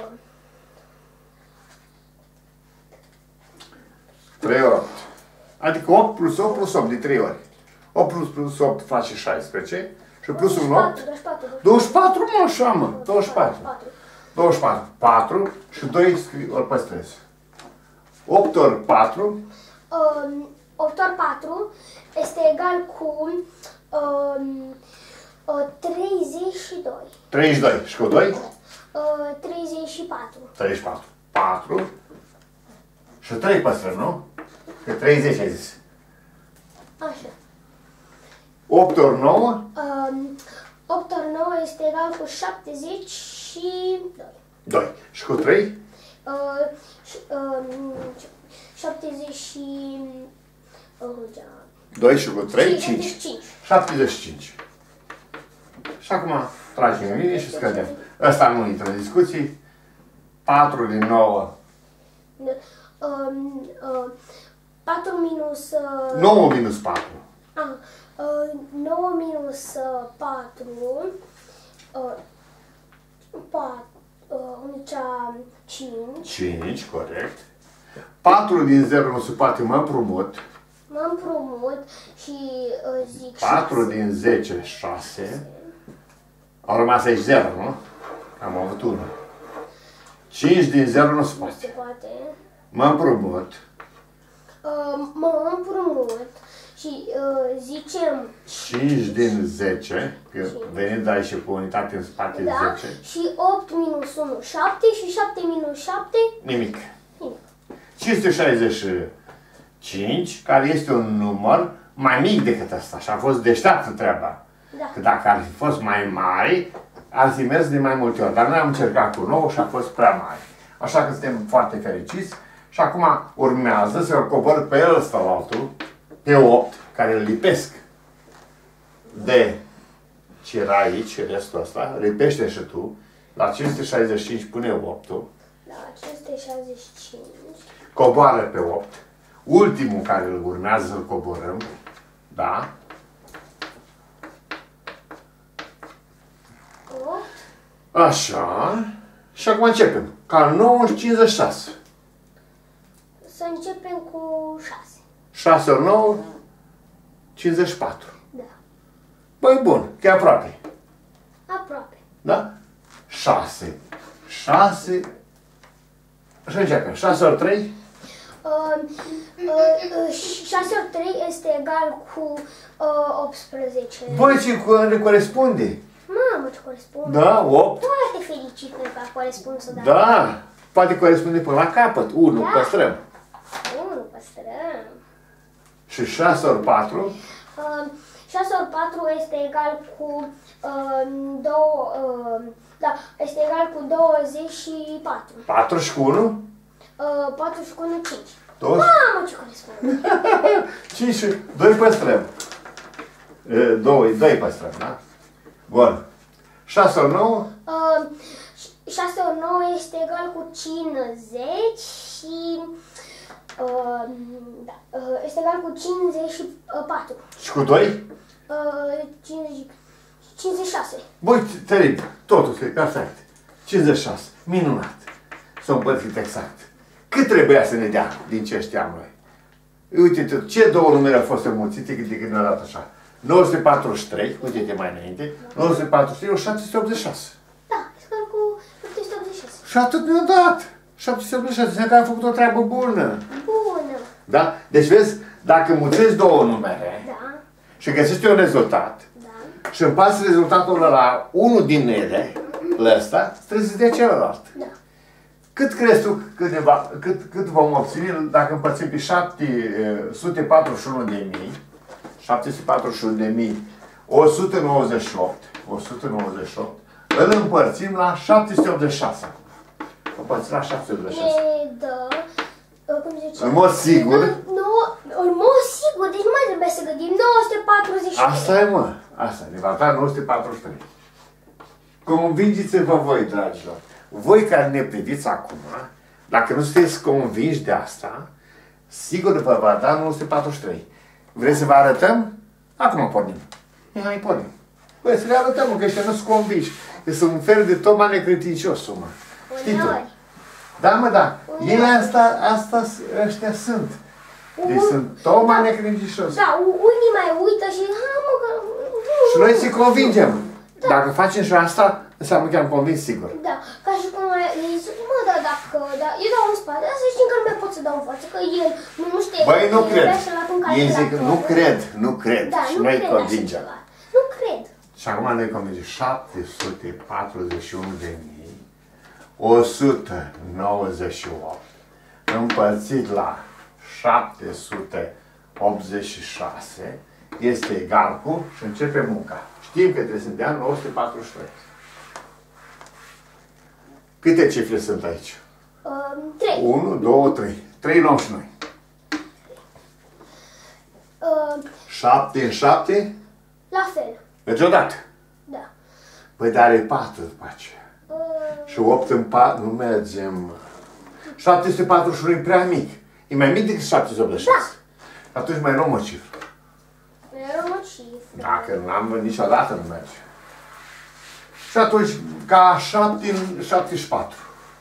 trei ori opt. Adică opt plus opt plus opt de trei ori. opt plus plus opt face șaisprezece și plus un opt. douăzeci și patru, mă, așa, mă. douăzeci și patru. douăzeci și patru. patru și doi scrii, ori păstrez. opt ori patru. Um, opt ori patru este egal cu um, uh, treizeci și doi. treizeci și doi. Și cu doi? Uh, treizeci și patru. treizeci și patru. patru. Și trei păstrăm, nu? Că treizeci ai zis. Așa. opt ori nouă? Um, opt ori nouă este egal cu șaptezeci și doi. doi. Și cu trei? Uh, și, um, șaptezeci și... Uh, doi și cu trei? cinci. șaptezeci și cinci. șaptezeci și cinci. Și acum tragem în linie și scădem. Ăsta nu intră în discuții. patru din nouă. Um, uh, patru minus... Uh, nouă minus patru. Ah, uh, nouă minus uh, patru, uh, pat, uh, cinci. cinci, corect. patru din zero nu se poate, mă împrumut. Mă împrumut și uh, zic patru șase. din zece, șase. Au rămas aici zero, nu? Am avut unu. cinci din zero nu se Nu se poate. poate. Mă împrumut. Uh, mă împrumut și uh, zicem... cinci din zece, că venit de aici cu unitate în spate Da, zece. și opt minus unu, șapte și șapte minus șapte, Nimic. nimic. cinci sute șaizeci și cinci, care este un număr mai mic decât ăsta și a fost deșteaptă treaba. Da. Că dacă ar fi fost mai mare, ar fi mers de mai multe ori. Dar noi am încercat cu nouă și a fost prea mare. Așa că suntem foarte fericiți. Și acum urmează să cobor pe el ăsta la altul, pe opt, care îl lipesc de ce era aici, restul ăsta, lipește și tu, la cinci sute șaizeci și cinci pune optul, La cinci sute șaizeci și cinci. coboară pe opt, ultimul care îl urmează să-l coborâm, da? opt. Așa, și acum începem, ca nouă și cincizeci și șase. Să începem cu șase. șase ori nouă, cincizeci și patru. Da. Băi, bun, că e aproape. Aproape. Da? șase. șase. Și începem. șase ori trei? Uh, uh, șase ori trei este egal cu uh, optsprezece. Băi, ce ne corespunde? Mamă, ce corespunde. Da, opt. Foarte fericit că a corespuns odată. Da. Poate corespunde până la capăt. unu, Da. păstrăm. unu, păstrăm. Și șase ori patru? Uh, șase ori patru este egal cu uh, două, uh, da, este egal cu douăzeci și patru. patru și cu unu? Uh, patru și cu unu, cinci. Toți? Mamă, ce corespunde. cinci și doi păstrăm. doi, doi păstrăm, da? Bun. șase ori nouă? Uh, șase ori nouă este egal cu cincizeci și uh, da, uh, este egal cu cincizeci și patru. Și cu doi? Uh, cincizeci, cincizeci și șase. Băi, teribil. Totul e perfect. cincizeci și șase. Minunat. S-a împărțit exact. Cât trebuia să ne dea din ce știam noi? Uite, ce două numere au fost înmulțite de când ne-a dat așa? nouă sute patruzeci și trei, uite-te mai înainte, nouă sute patruzeci și trei, șapte sute optzeci și șase. Da, este egal cu șapte sute optzeci și șase. Și atât ne-a dat. șapte sute optzeci și șase, înseamnă că am făcut o treabă bună. Bună. Da? Deci vezi, dacă mulțești două numere Da, și găsești un rezultat da, și împarți rezultatul ăla la unul din ele, la ăsta, trebuie să dea celălalt. da. Cât crezi tu cât, ne va, cât, cât vom obține dacă împărțim pe șapte sute patruzeci și unu de mii, șapte sute patruzeci și unu de mii, o sută nouăzeci și opt, o sută nouăzeci și opt, îl împărțim la șapte sute optzeci și șase. O poți la șapte ori de șase. Ne dă, cum zice? În mod sigur. Nu, în mod sigur, deci nu mai trebuie să gândim. nouă sute patruzeci și trei. Asta e, mă. Asta e. Ne va da nouă sute patruzeci și trei. Convingeți-vă voi, dragilor. Voi care ne priviți acum, dacă nu sunteți convinși de asta, sigur vă va da nouă sute patruzeci și trei. Vreți să vă arătăm? Acum pornim. Hai, pornim. Păi să le arătăm, că ăștia nu sunt convinși. Este un fel de Toma necredincios, mă. Știi tu? Da, mă, da. Ele asta, asta, ăștia sunt. Deci sunt Toma necredincios. Da, unii mai uită și, ha, mă, că... Și noi se convingem. Da. Dacă facem și asta, înseamnă că am convins sigur. Da, ca și cum le zic, mă, da, dacă, da, eu dau în spate, dar să știm că nu mai pot să dau în față, că el nu știe. Băi, nu cred. Ei zic, nu cred, nu cred. Da, și nu noi cred convingem. așa ceva. Nu cred. Și acum noi convingem șapte sute patruzeci și unu de mii o sută nouăzeci și opt împărțit la șapte sute optzeci și șase este egal cu, și începe munca. Știm că trebuie să dea nouă sute patruzeci și trei. Câte cifre sunt aici? Um, trei. unu, doi, trei. trei luăm și noi. Uh, șapte în șapte? la fel. Merge odată. Da. Păi dar e patru după aceea. Uh, Și opt în patru, nu mergem. șapte sute patruzeci și unu e prea mic. E mai mic decât șapte sute optzeci și șase. Da. Atunci mai luăm o cifră. era o cifră. Dacă nu am niciodată, nu merge. Și atunci, ca șapte în șaptezeci și patru.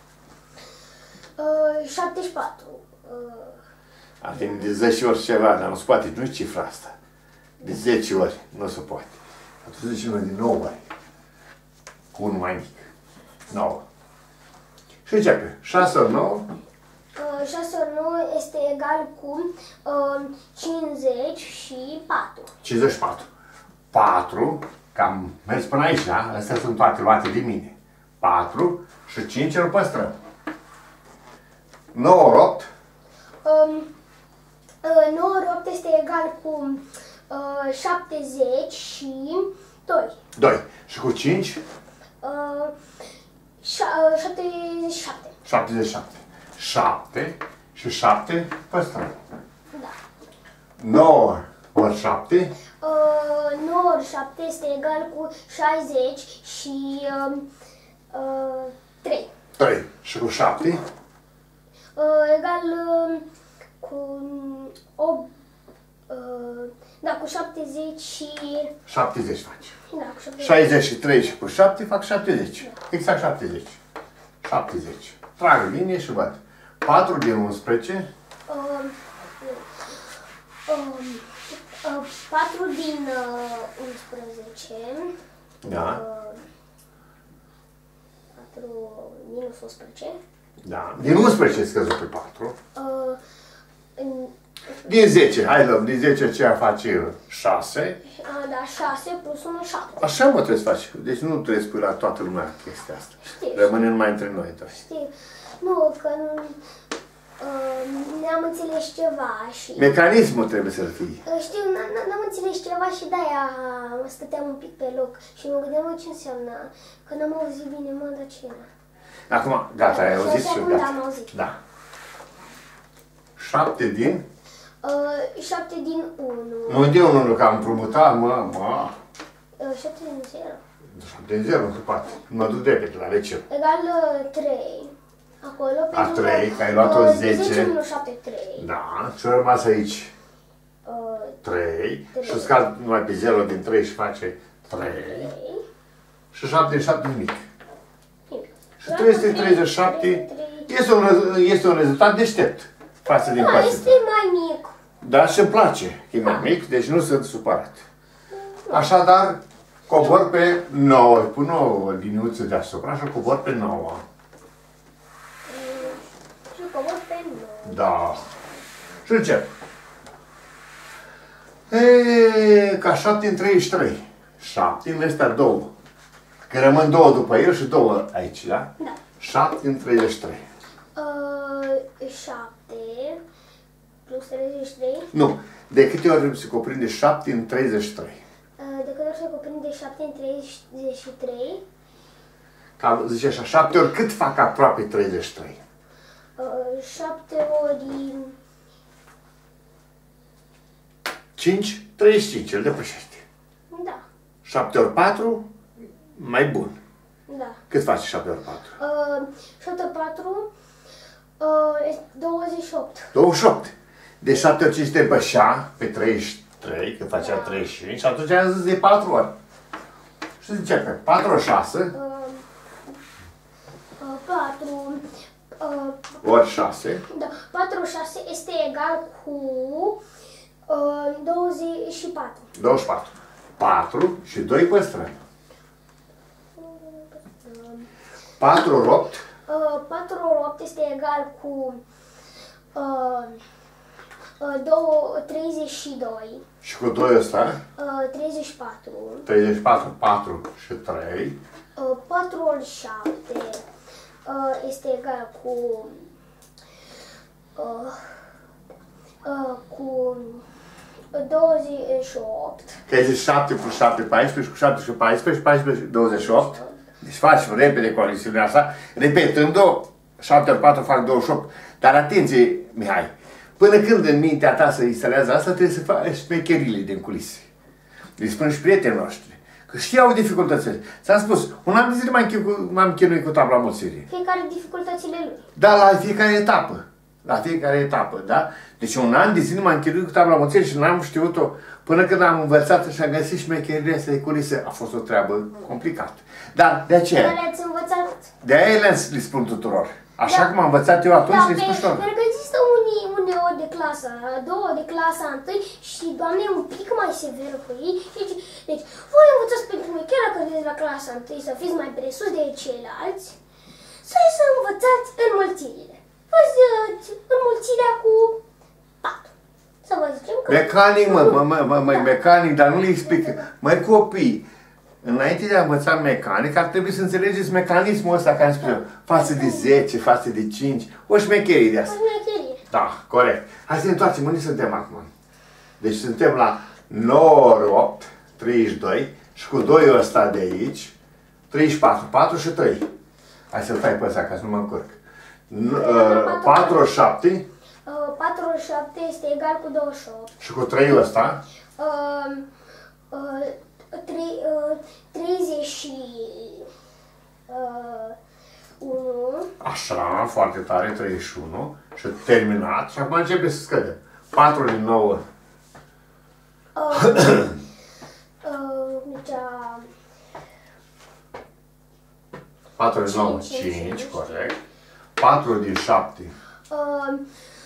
Uh, șaptezeci și patru. Uh, Adică de zece ori ceva, dar nu se poate, nu-i cifra asta. De zece ori, nu se poate. Atunci zicem noi de nouă ori. Cu unul mai mic. nouă. Și începe. șase ori nouă. uh, șase ori nouă este egal cu uh, cincizeci și patru. cincizeci și patru. patru, că am mers până aici, da? Astea sunt toate luate de mine. patru și cinci îl păstrăm. nouă ori opt. Um, uh, nouă ori opt este egal cu uh, șaptezeci și doi. doi. Și cu cinci? Uh, șa- uh, șaptezeci și șapte. șaptezeci și șapte. șapte și șapte păstrăm. Da. nouă ori șapte. Uh, nouă ori șapte este egal cu șaizeci și uh, uh, trei. trei. Și cu șapte? Uh, egal uh, cu opt. Uh, da, cu șaptezeci și... șaptezeci faci. Da, cu șaptezeci. șaizeci și trei și cu șapte fac șaptezeci. Exact șaptezeci. șaptezeci. Trag linie și văd. patru din unsprezece. Uh, uh, uh, patru din uh, unsprezece. Da. Uh, patru minus unsprezece. Da. Din unsprezece scăzut pe patru. Uh, în, Din zece. Hai luăm. Din zece aceea face șase. uh, da, șase plus unu, șapte. Așa mă trebuie să faci. Deci nu trebuie să spui la toată lumea chestia asta. Știu. Rămâne numai între noi doi. Știu. Nu, că nu, uh, ne-am înțeles ceva și... Mecanismul trebuie să fie. Uh, știu, n- n- n-am înțeles ceva și de-aia stăteam un pic pe loc și mă gândeam, mă, ce înseamnă, că n-am auzit bine, mă, dar ce era? Acum, gata, ai auzit Și și acum gata. da, am auzit. Da. șapte din... Uh, șapte din unu. Nu de unul că am împrumutat, mă, mă. Uh, șapte din zero. șapte din zero, nu se poate. Mă duc repede la lecție. Egal uh, trei. Acolo, La pentru trei, că, că ai luat-o uh, zece. zece minus șapte, trei. Da, și a rămas aici Uh, trei. trei. Și scad numai pe zero din trei și face trei. trei. Și șapte din șapte nimic. Nimic. Și trei este treizeci și șapte. Este un, rez- este un rezultat deștept față din Da, partea. este mai mic. Dar și-mi place că e mai mic, deci nu sunt supărat. Așadar, cobor pe nouă, pun o liniuță deasupra și cobor pe nouă. Și cobor pe nouă. Da. Și încep. E, ca șapte în treizeci și trei. șapte în astea două. Că rămân două după el și două aici, da? Da. șapte în treizeci și trei. Uh, șapte plus treizeci și trei. Nu. De câte ori se cuprinde șapte în treizeci și trei? Uh, de câte ori se cuprinde șapte în treizeci și trei? Ca zice așa, șapte ori cât fac aproape treizeci și trei? Uh, șapte ori... cinci, treizeci și cinci, îl depășește. Da. șapte ori patru, mai bun. Da. Cât face șapte ori patru? Uh, șapte ori patru, uh, douăzeci și opt. douăzeci și opt. De șapte ori cinci te depășea pe treizeci și trei, că facea Da. treizeci și cinci, și atunci am zis de patru ori. Și zice că patru ori șase, Uh, uh, patru, uh, ori șase, da, patru ori șase este egal cu uh, douăzeci și patru. douăzeci și patru. patru și doi păstrăm. patru ori opt, Uh, patru ori opt este egal cu uh, uh, două, treizeci și doi, și cu doi ăsta, uh, treizeci și patru, treizeci și patru, patru și trei, uh, patru ori șapte uh, este egal cu uh, uh, cu douăzeci și opt. că ai zis șapte plus șapte, paisprezece, și cu șapte și paisprezece, paisprezece, douăzeci și opt. Deci facem repede conexiunea asta, repetând-o, șapte ori patru fac douăzeci și opt. Dar atenție, Mihai, până când în mintea ta se instalează asta, trebuie să faci șmecherile din culise. Le spun și prietenii noștri, că știau dificultățile. Ți-am spus, un an de zile m-am chinuit cu tabla mulțirii. Fiecare dificultățile lui. Da, la fiecare etapă. La fiecare etapă, da? Deci un an de zile m-am chinuit cu tabla mulțirii și n-am știut-o până când am învățat și am găsit șmecherile astea de culise. A fost o treabă complicată. Dar de aceea, Dar le-ați învățat? de aia le, le spun tuturor. Așa Da. cum am învățat eu atunci, Da, le spun și lor. pentru că există unii, uneori de clasa a doua, de clasa a întâi și doamne e un pic mai severă cu ei. Deci, deci voi învățați pentru noi, chiar dacă sunteți la clasa a întâi, să fiți mai presus de ceilalți, să să învățați înmulțirile. Faceți înmulțirea cu patru. Să vă zicem că... Mecanic, mă, mă, mă, mă, mă, mecanic, dar nu le explic. Măi, copii, înainte de a învăța mecanic, ar trebui să înțelegeți mecanismul ăsta care spune eu, față de zece, față de cinci, o șmecherie de asta. O șmecherie. Da, corect. Hai să ne întoarcem. Unde suntem acum? Deci suntem la nouă ori opt, treizeci și doi, și cu doi ăsta de aici, treizeci și patru, patru și trei. Hai să-l tai pe ăsta, ca să nu mă încurc. patru ori șapte, Uh, patru ori șapte este egal cu douăzeci și opt. și cu trei ăsta, Uh, uh, trei, uh, treizeci și unu. așa, foarte tare, treizeci și unu, și terminat, și acum începe să scădem. patru din nouă, Uh, uh, deci, uh, patru din nouă, cinci, cinci, cinci. corect. patru din șapte, uh,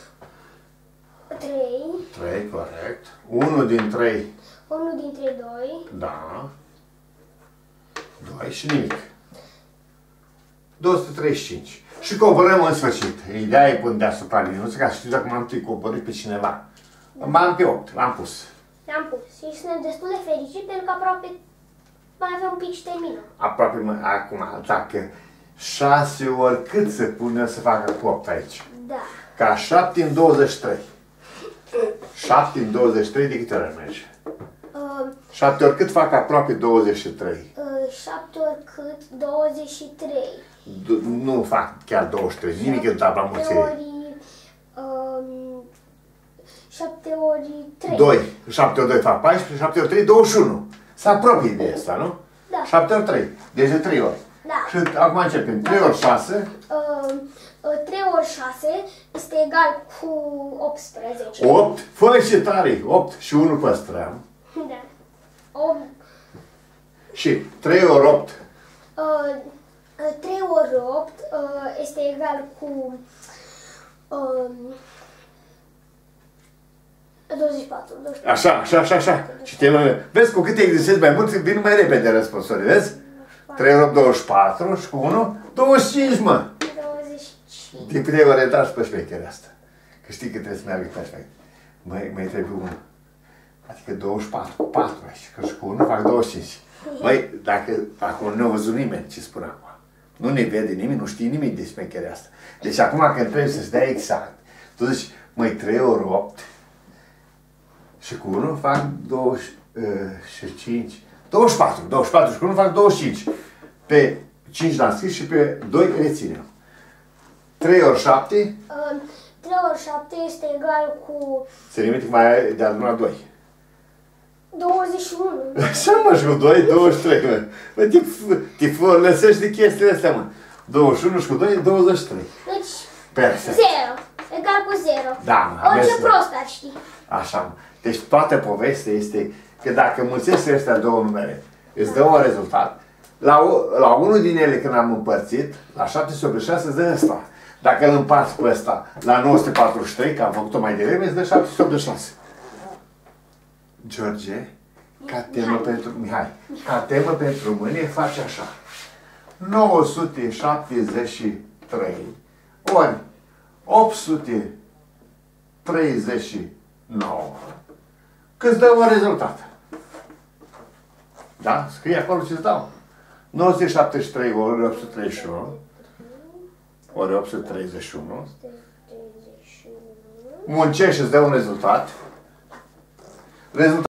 trei. trei, corect. unu din trei, unu dintre doi. da. doi și nimic. două sute treizeci și cinci. Și coborăm în sfârșit. Ideea e până deasupra liniuță, ca să știu dacă m-am întâi coborât pe cineva. M-am pe opt, l-am pus. Le-am pus. Și suntem destul de fericiți pentru că aproape mai avem un pic și terminăm. Aproape, mă, acum, dacă șase ori cât se pune să facă cu opt aici? Da. Ca șapte în douăzeci și trei. șapte în douăzeci și trei de câte ori merge? Uh, șapte ori cât fac aproape douăzeci și trei? uh, șapte ori cât? douăzeci și trei. D- nu fac chiar douăzeci și trei, nimic în tabla șapte mulțirii. ori... Um, șapte ori trei. doi. șapte ori doi fac paisprezece, șapte ori trei, douăzeci și unu. Se apropie de asta, nu? Da. șapte ori trei. Deci de trei ori. Da. Și acum începem. trei ori șase. Uh, uh, trei ori șase este egal cu optsprezece. opt. Fă și tare. opt și unu păstrăm. Da. O, Și trei ori opt. uh, uh, trei ori opt uh, este egal cu uh, douăzeci și patru. douăzeci și patru. Așa, așa, așa, așa. Și te, vezi, cu cât exersezi mai mult, vin mai repede răspunsuri, vezi? trei ori opt, douăzeci și patru și cu unu, douăzeci și cinci, mă. douăzeci și cinci. De câte ori tragi pe șmecherea asta? Că știi că trebuie să meargă pe șmecher. Mai, mai trebuie unul. Adică douăzeci și patru, cu patru aici, că și cu unu fac douăzeci și cinci. Băi, dacă acum nu a văzut nimeni ce spun acum. Nu ne vede nimeni, nu știe nimic de șmecherea asta. Deci acum când trebuie să-ți dea exact, tu zici, măi, trei ori opt și cu unu fac douăzeci și cinci. douăzeci și patru, douăzeci și patru și cu unu fac douăzeci și cinci. Pe cinci l-am scris și pe doi reținem. trei ori șapte. trei ori șapte este egal cu... Se limite mai de adunat doi. douăzeci și unu. Așa mă, și cu doi, douăzeci și trei, mă. Mă, te, te lăsești de chestiile astea, mă. douăzeci și unu și cu doi, douăzeci și trei. Deci, perfect. zero. Egal cu zero. Da, mă. Orice prost ar ști. Așa, mă. Deci toată povestea este că dacă mulțești astea două numere, îți dă un rezultat. La, la unul din ele, când am împărțit, la șapte sute optzeci și șase îți dă ăsta. Dacă îl împarți cu ăsta la nouă sute patruzeci și trei, că am făcut-o mai devreme, îți dă șapte sute optzeci și șase. George, ca temă pentru... Mihai, ca temă pentru mâine face așa. nouă sute șaptezeci și trei ori opt sute treizeci și nouă. Câți dă un rezultat? Da? Scrie acolo ce-ți dau. nouă sute șaptezeci și trei ori opt sute treizeci și unu ori opt sute treizeci și unu. Muncești și îți dă un rezultat. Rezultat